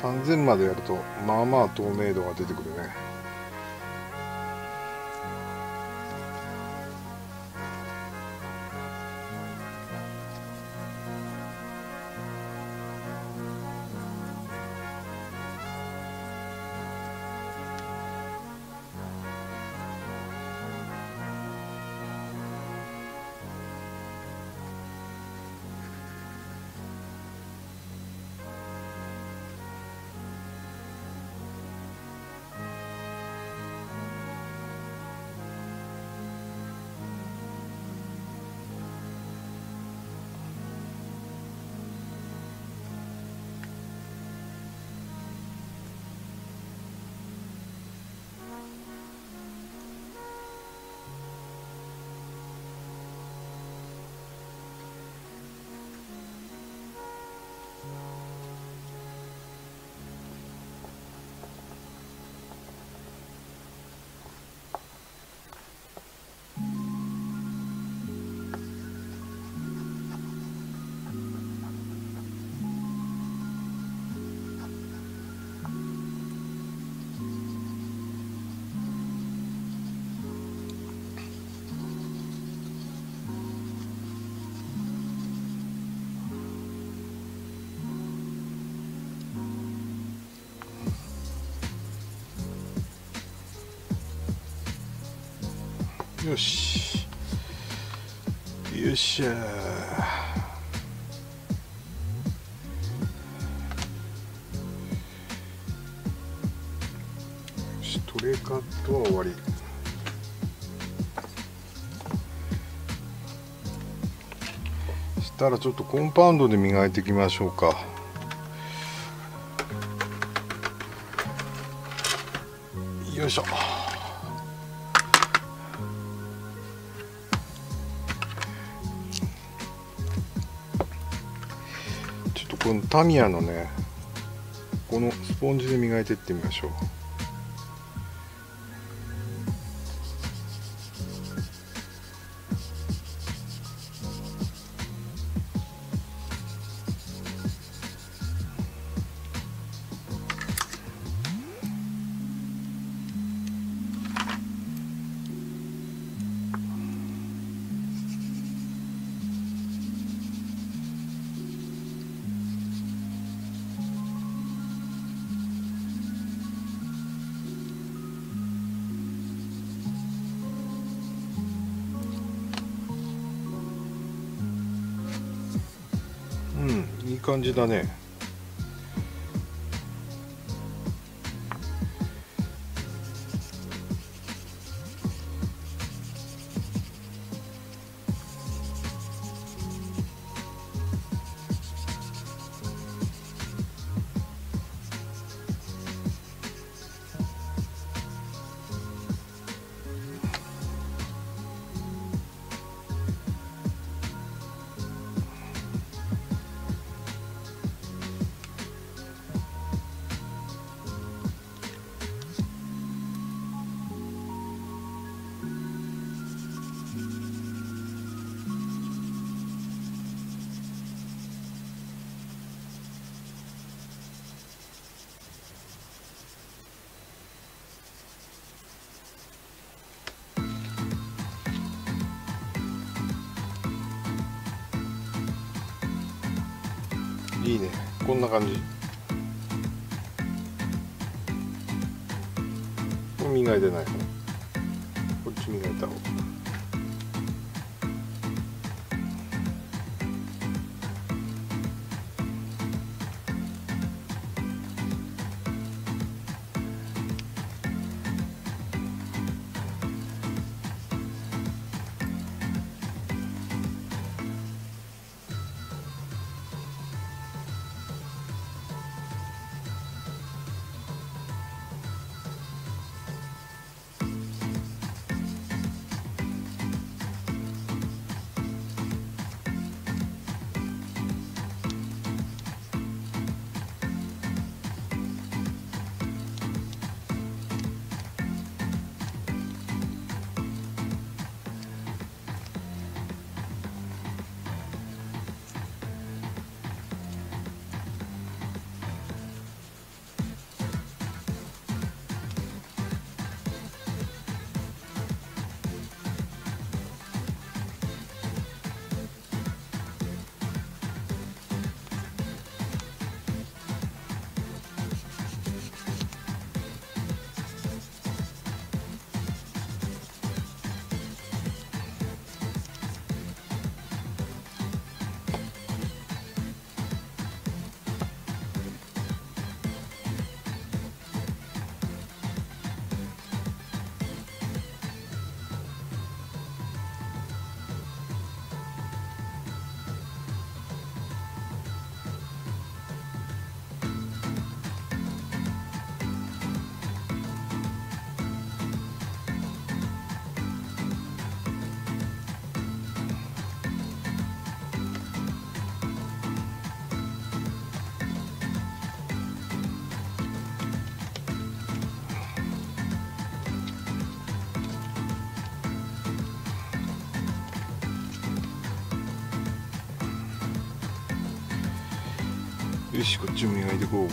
3000までやるとまあまあ透明度が出てくるね。よし、よっしゃ。トレーカットは終わり。したらちょっとコンパウンドで磨いていきましょうか。よいしょ。ちょっとこのタミヤのね、このスポンジで磨いていってみましょう。いい感じだね。いいね、こんな感じ。これ磨いてないの、こっち磨いた方が。 よし、こっちも磨いていこう。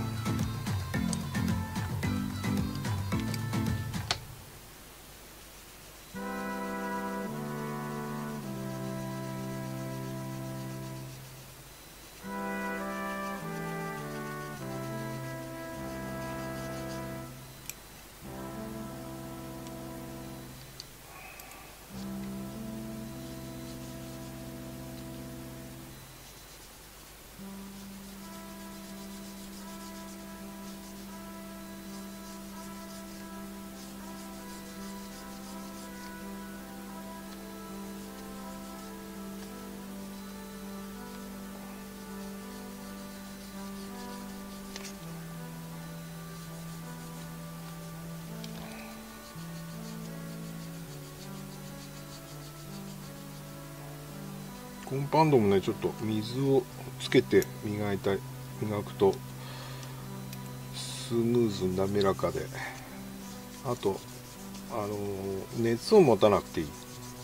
コンパウンドもね、ちょっと水をつけて磨くとスムーズに滑らかで、あと熱を持たなくていい。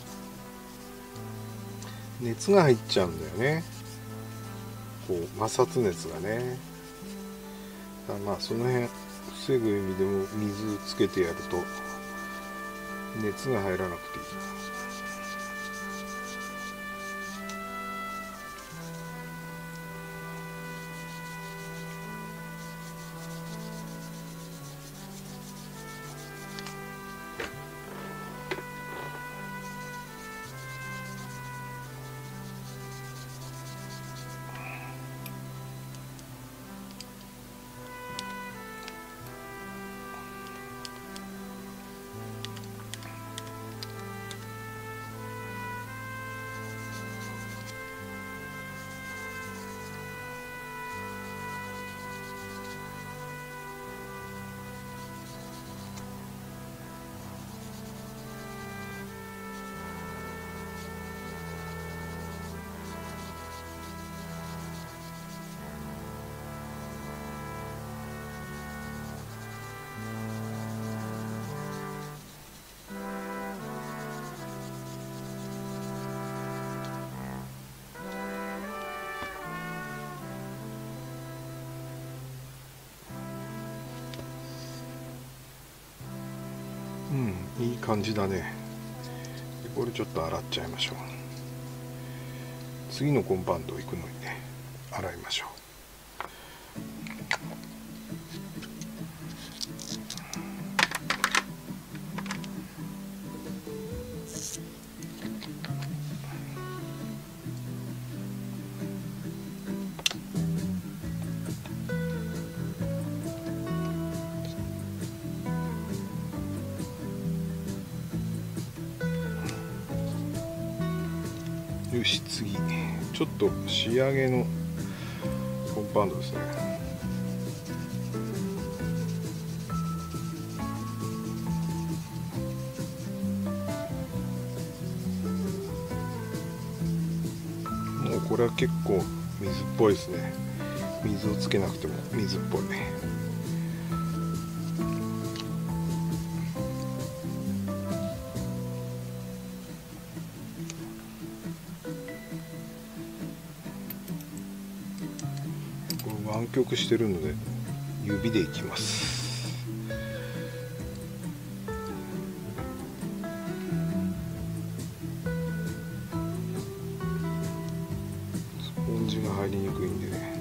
熱が入っちゃうんだよね、こう摩擦熱がね。だからまあその辺防ぐ意味でも水つけてやると熱が入らなくていい。いい感じだね。でこれちょっと洗っちゃいましょう。次のコンパウンド行くのにね、洗いましょう。よし、次ちょっと仕上げのコンパウンドですね。もうこれは結構水っぽいですね。水をつけなくても水っぽいね。湾曲してるので指でいきます。スポンジが入りにくいんでね。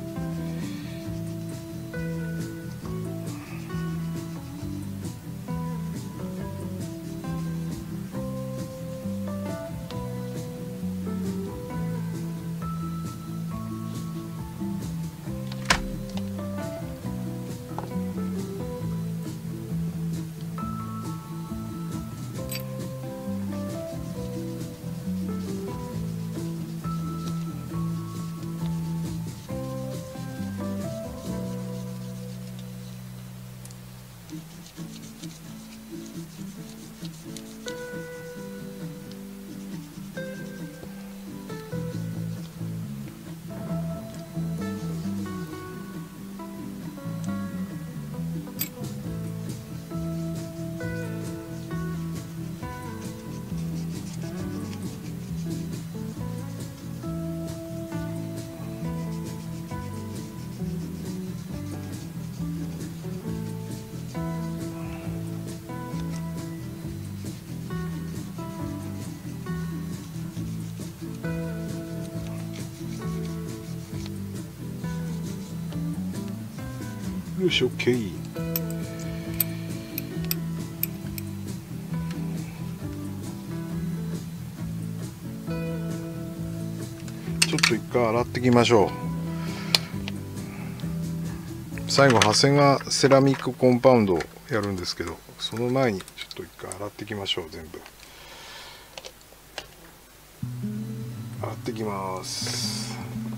よし OK。 ちょっと一回洗っていきましょう。最後長谷がセラミックコンパウンドをやるんですけど、その前にちょっと一回洗っていきましょう。全部洗っていきます。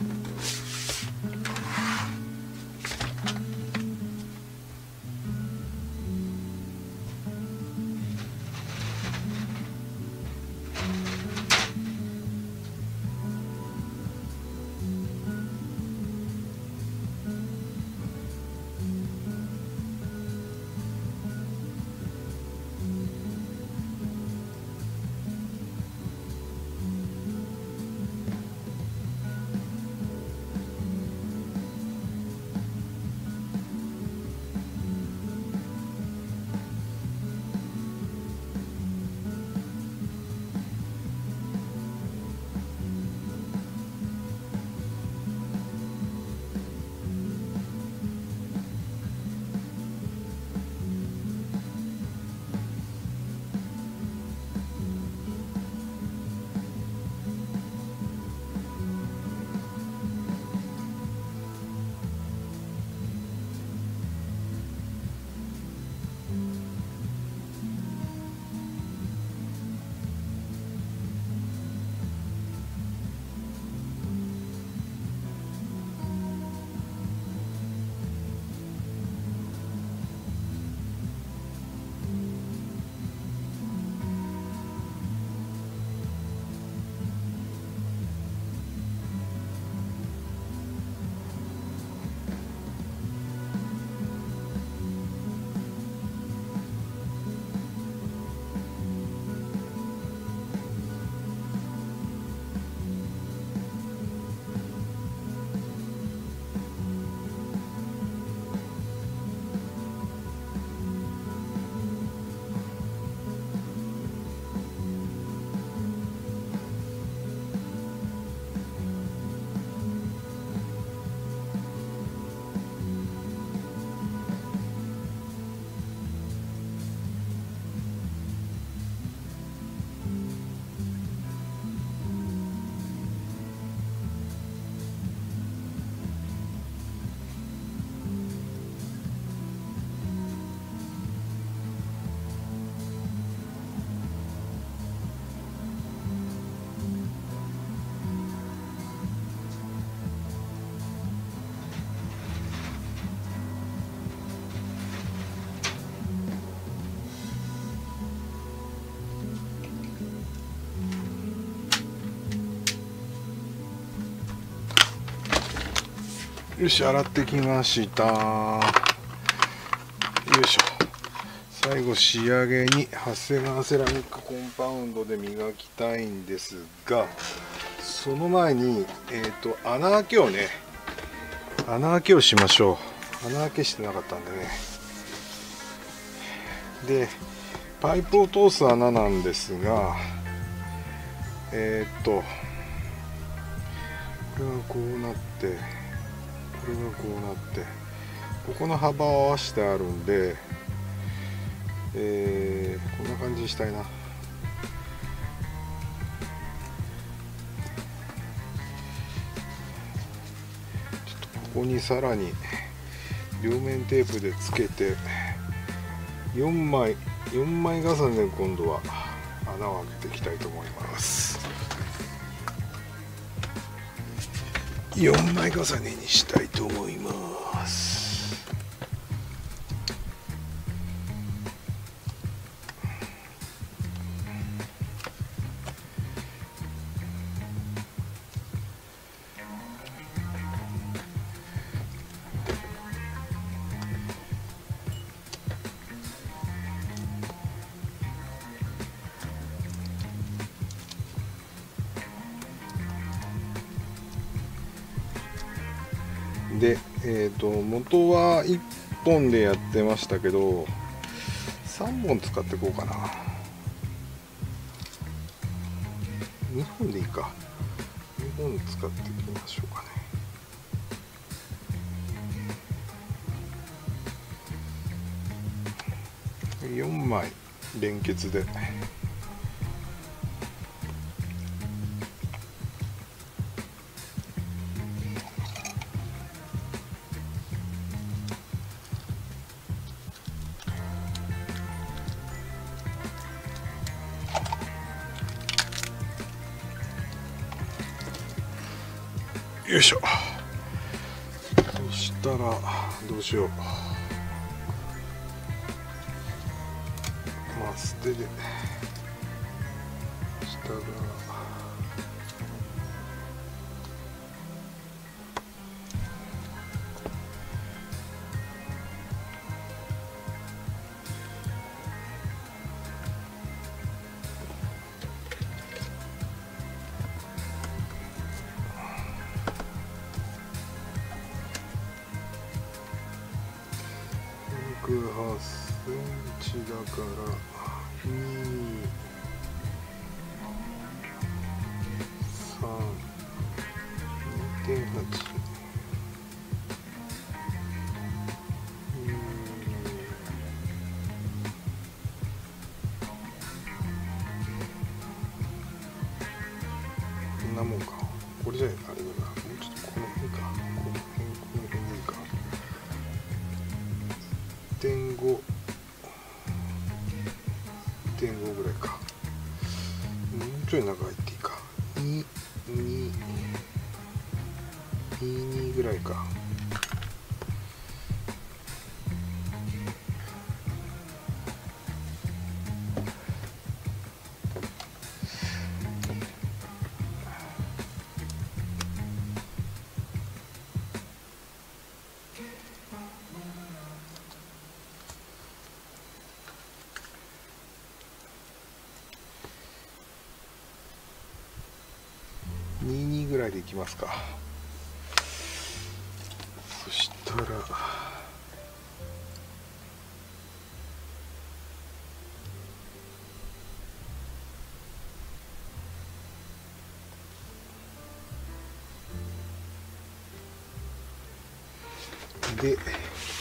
よし、洗ってきました。よいしょ。最後仕上げに長谷川セラミックコンパウンドで磨きたいんですが、その前に穴開けをね、穴開けをしましょう。穴開けしてなかったんでね。でパイプを通す穴なんですが、これがこうなって、これがこうなって、ここの幅を合わせてあるんで、こんな感じにしたいな。ちょっとここにさらに両面テープでつけて4枚重ねで今度は穴を開けていきたいと思います。4枚重ねにしたいと思います。で、元は1本でやってましたけど、3本使っていこうかな。2本でいいか。2本使っていきましょうかね。 4枚連結で。よいしょ。そしたらどうしよう。まあ捨てで下が8センチだから2.8。こんなもんか。これじゃあれだな。もうちょっとこの辺か。この辺でいいか。1.5 1.5ぐらいか。もうちょい中入っていいか。22ぐらいか。22ぐらいでいきますか。そしたらで、こ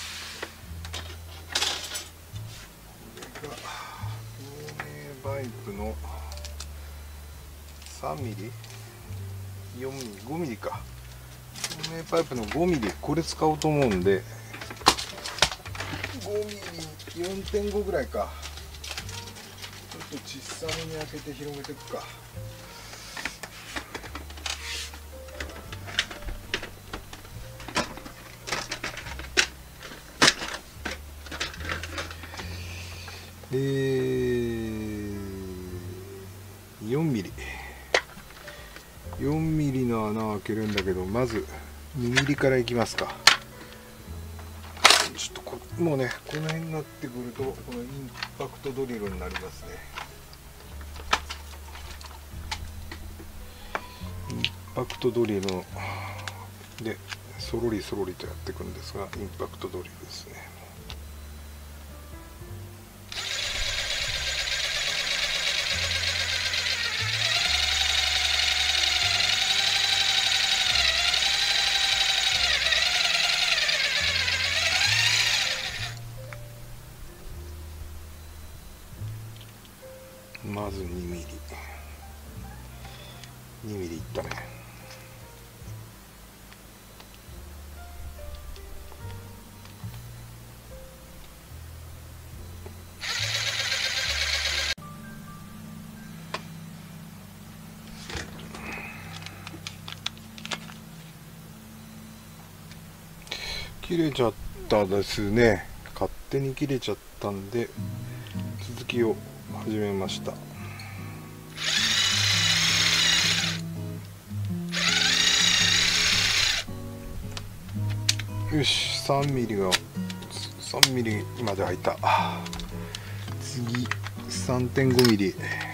れが透明パイプの3ミリ4ミリ5ミリか。透明パイプの5ミリ、これ使おうと思うんで、5ミリ 4.5 ぐらいか。ちょっと小さめに開けて広げていくか。4ミリ4ミリの穴を開けるんだけど、まず2ミリからいきますか。ちょっともうね、この辺になってくるとこのインパクトドリルになりますね。インパクトドリルのでそろりそろりとやっていくんですが、インパクトドリルですね。まず2ミリ2ミリいったね。切れちゃったですね。勝手に切れちゃったんで続きを始めました。よし、3ミリが3ミリまで開いた。次 3.5 ミリ、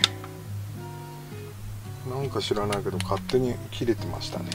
なんか知らないけど勝手に切れてましたね。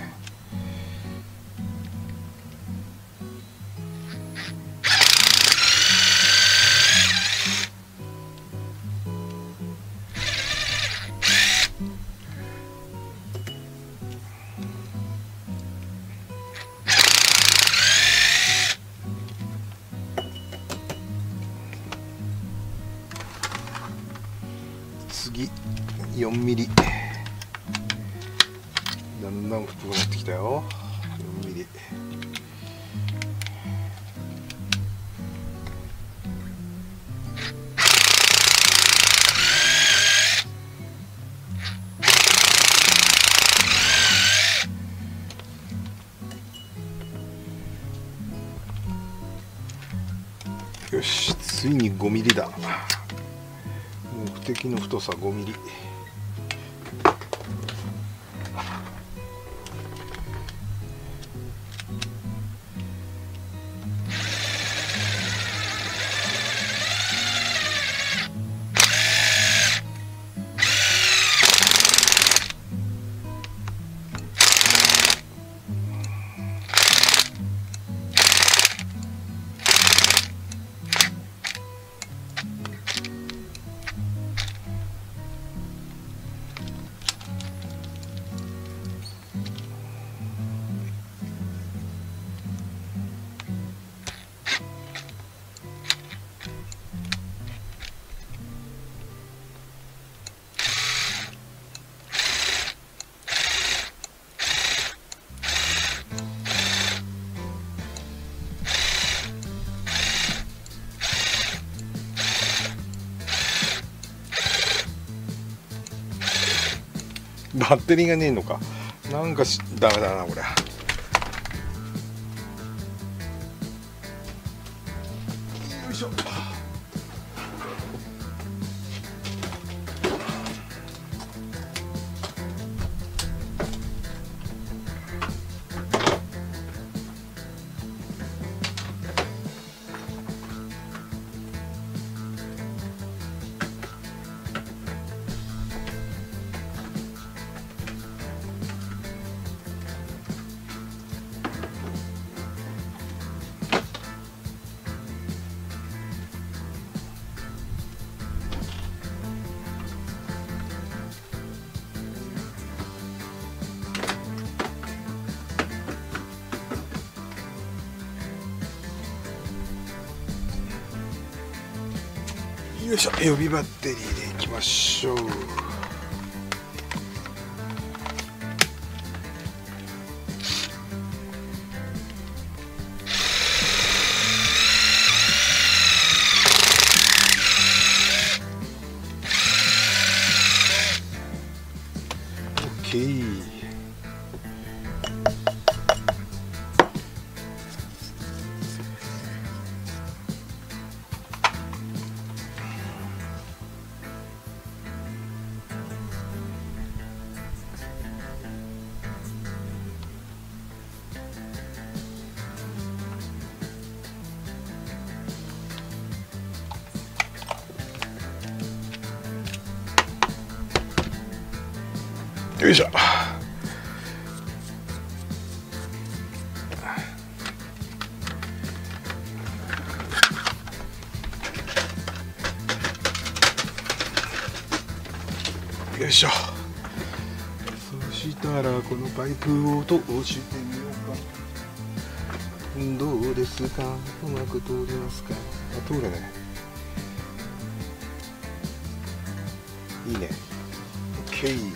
次4ミリ、だんだん太くなってきたよ。4ミリ。よし、ついに5ミリだ。目的の太さ5ミリ。バッテリーがねえのか。なんかダメだなこれ。よいしょ。よいしょ、予備バッテリーでいきましょう。OK。よいしょ。よいしょ。そしたらこのパイプを通してみようか。どうですか、うまく通りますか。あ、通るね。いいね。 OK。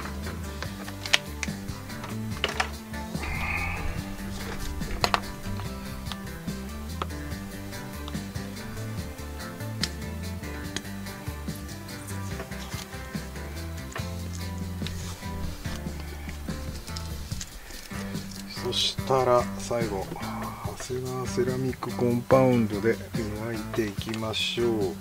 そしたら最後長谷川セラミックコンパウンドで磨いていきましょう。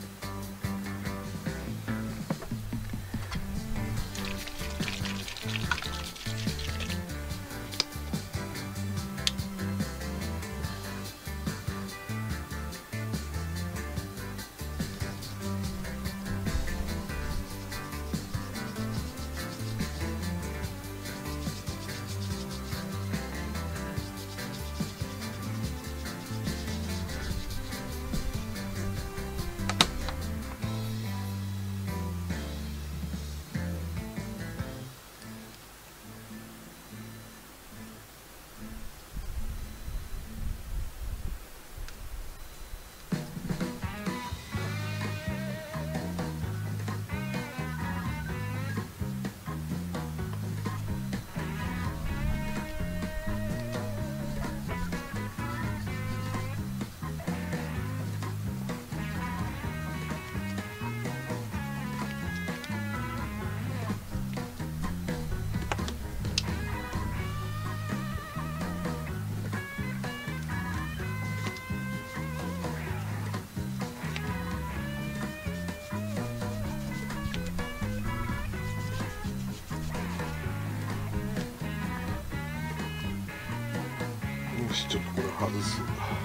よし、ちょっとこれ外す。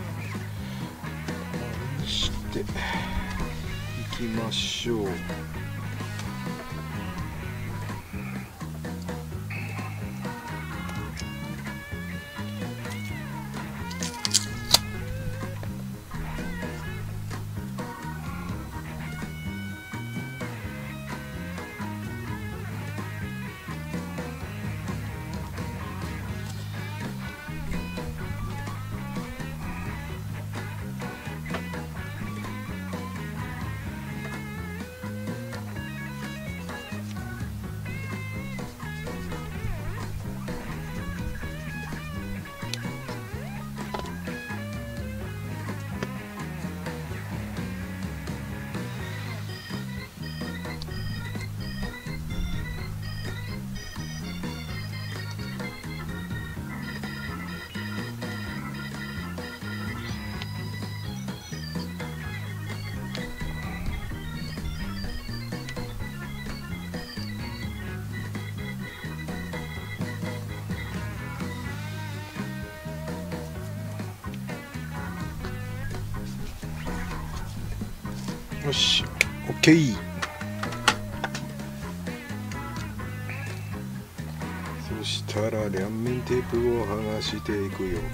外していきましょう。よし、OK。そしたら両面テープを剥がしていくよ。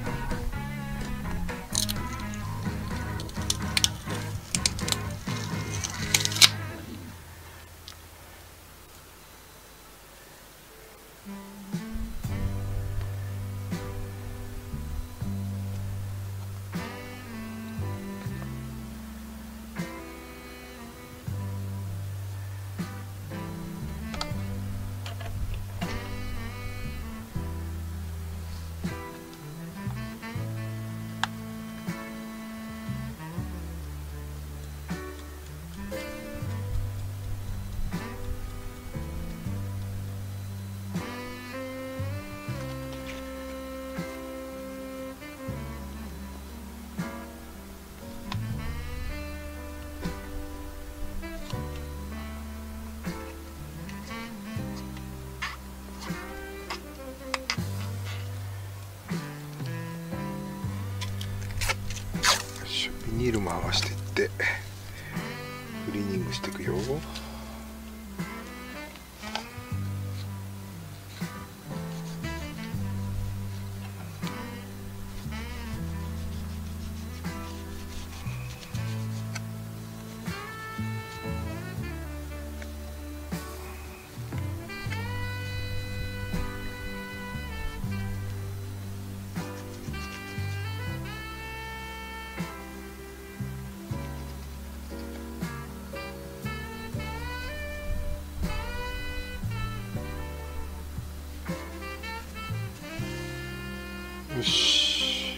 ビニールも剥がしていってクリーニングしていくよ。よし、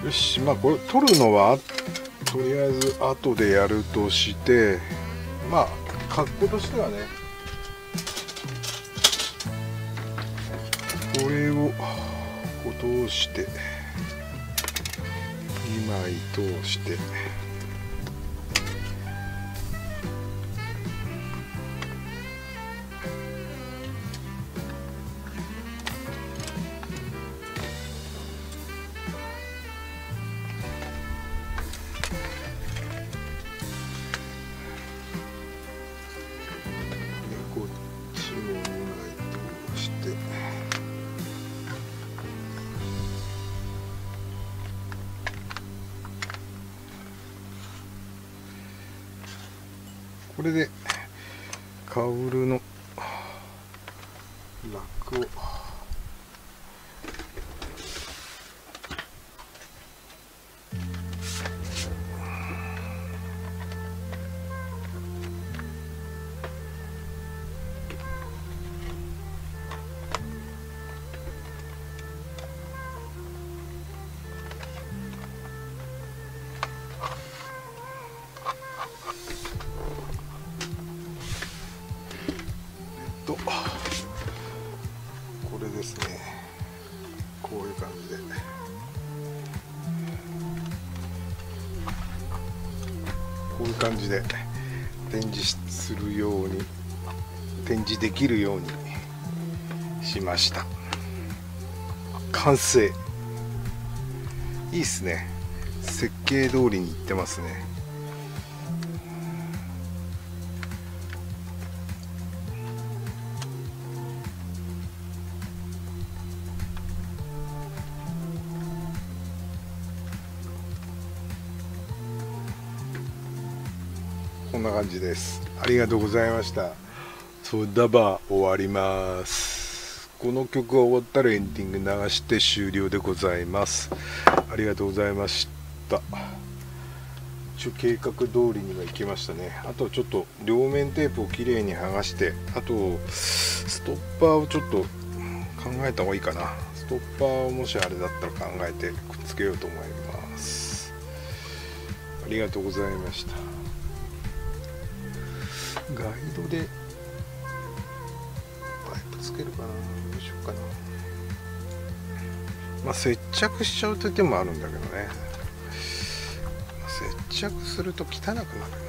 よし、まあこれ取るのはとりあえず後でやるとして、まあ格好としてはね、これをこう通して2枚通して、こっちも2枚通して、これでカウルのラックをこれですね、こういう感じでこういう感じで展示するように、展示できるようにしました。完成。いいっすね。設計通りにいってますね。こんな感じです。ありがとうございました。ソダバー終わります。この曲が終わったらエンディング流して終了でございます。ありがとうございました。一応計画通りには行きましたね。あとちょっと両面テープをきれいに剥がして、あとストッパーをちょっと考えた方がいいかな。ストッパーをもしあれだったら考えてくっつけようと思います。ありがとうございました。ガイドでパイプつけるかな、どうしようかな。まあ接着しちゃうと手もあるんだけどね、接着すると汚くなるな。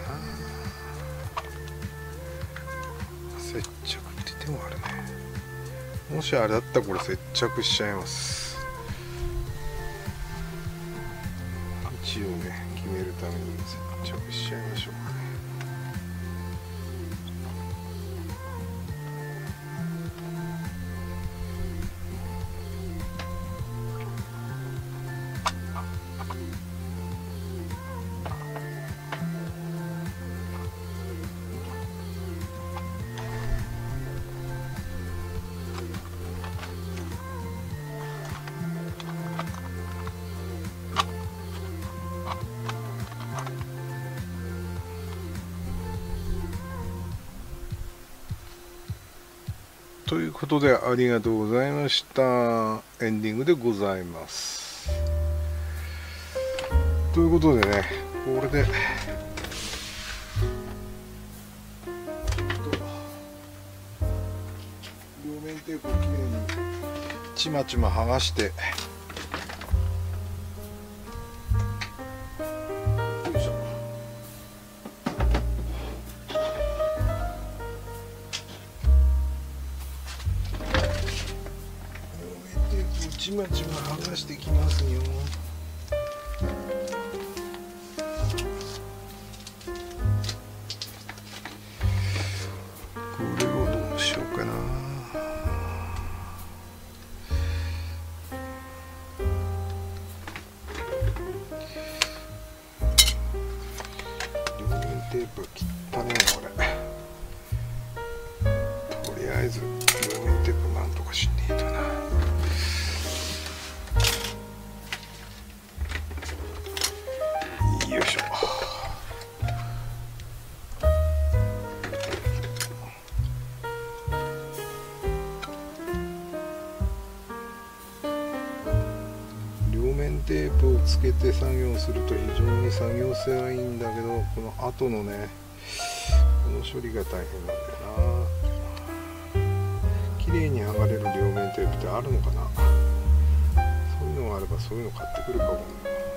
接着って手もあるね。もしあれだったらこれ接着しちゃいます。位置をね決めるために接着しちゃいましょうかね。ということでありがとうございました。エンディングでございます。ということでね、これで両面テープをきれいにちまちま剥がして、ちまちま剥がしていきますよ。これをどうしようかな。両面テープ切ったねこれ。とりあえず両面テープなんとかしねえとな。 テープをつけて作業すると非常に作業性はいいんだけど、この後のねこの処理が大変なんだよな。綺麗に剥がれる両面テープってあるのかな。そういうのがあればそういうの買ってくるかもね。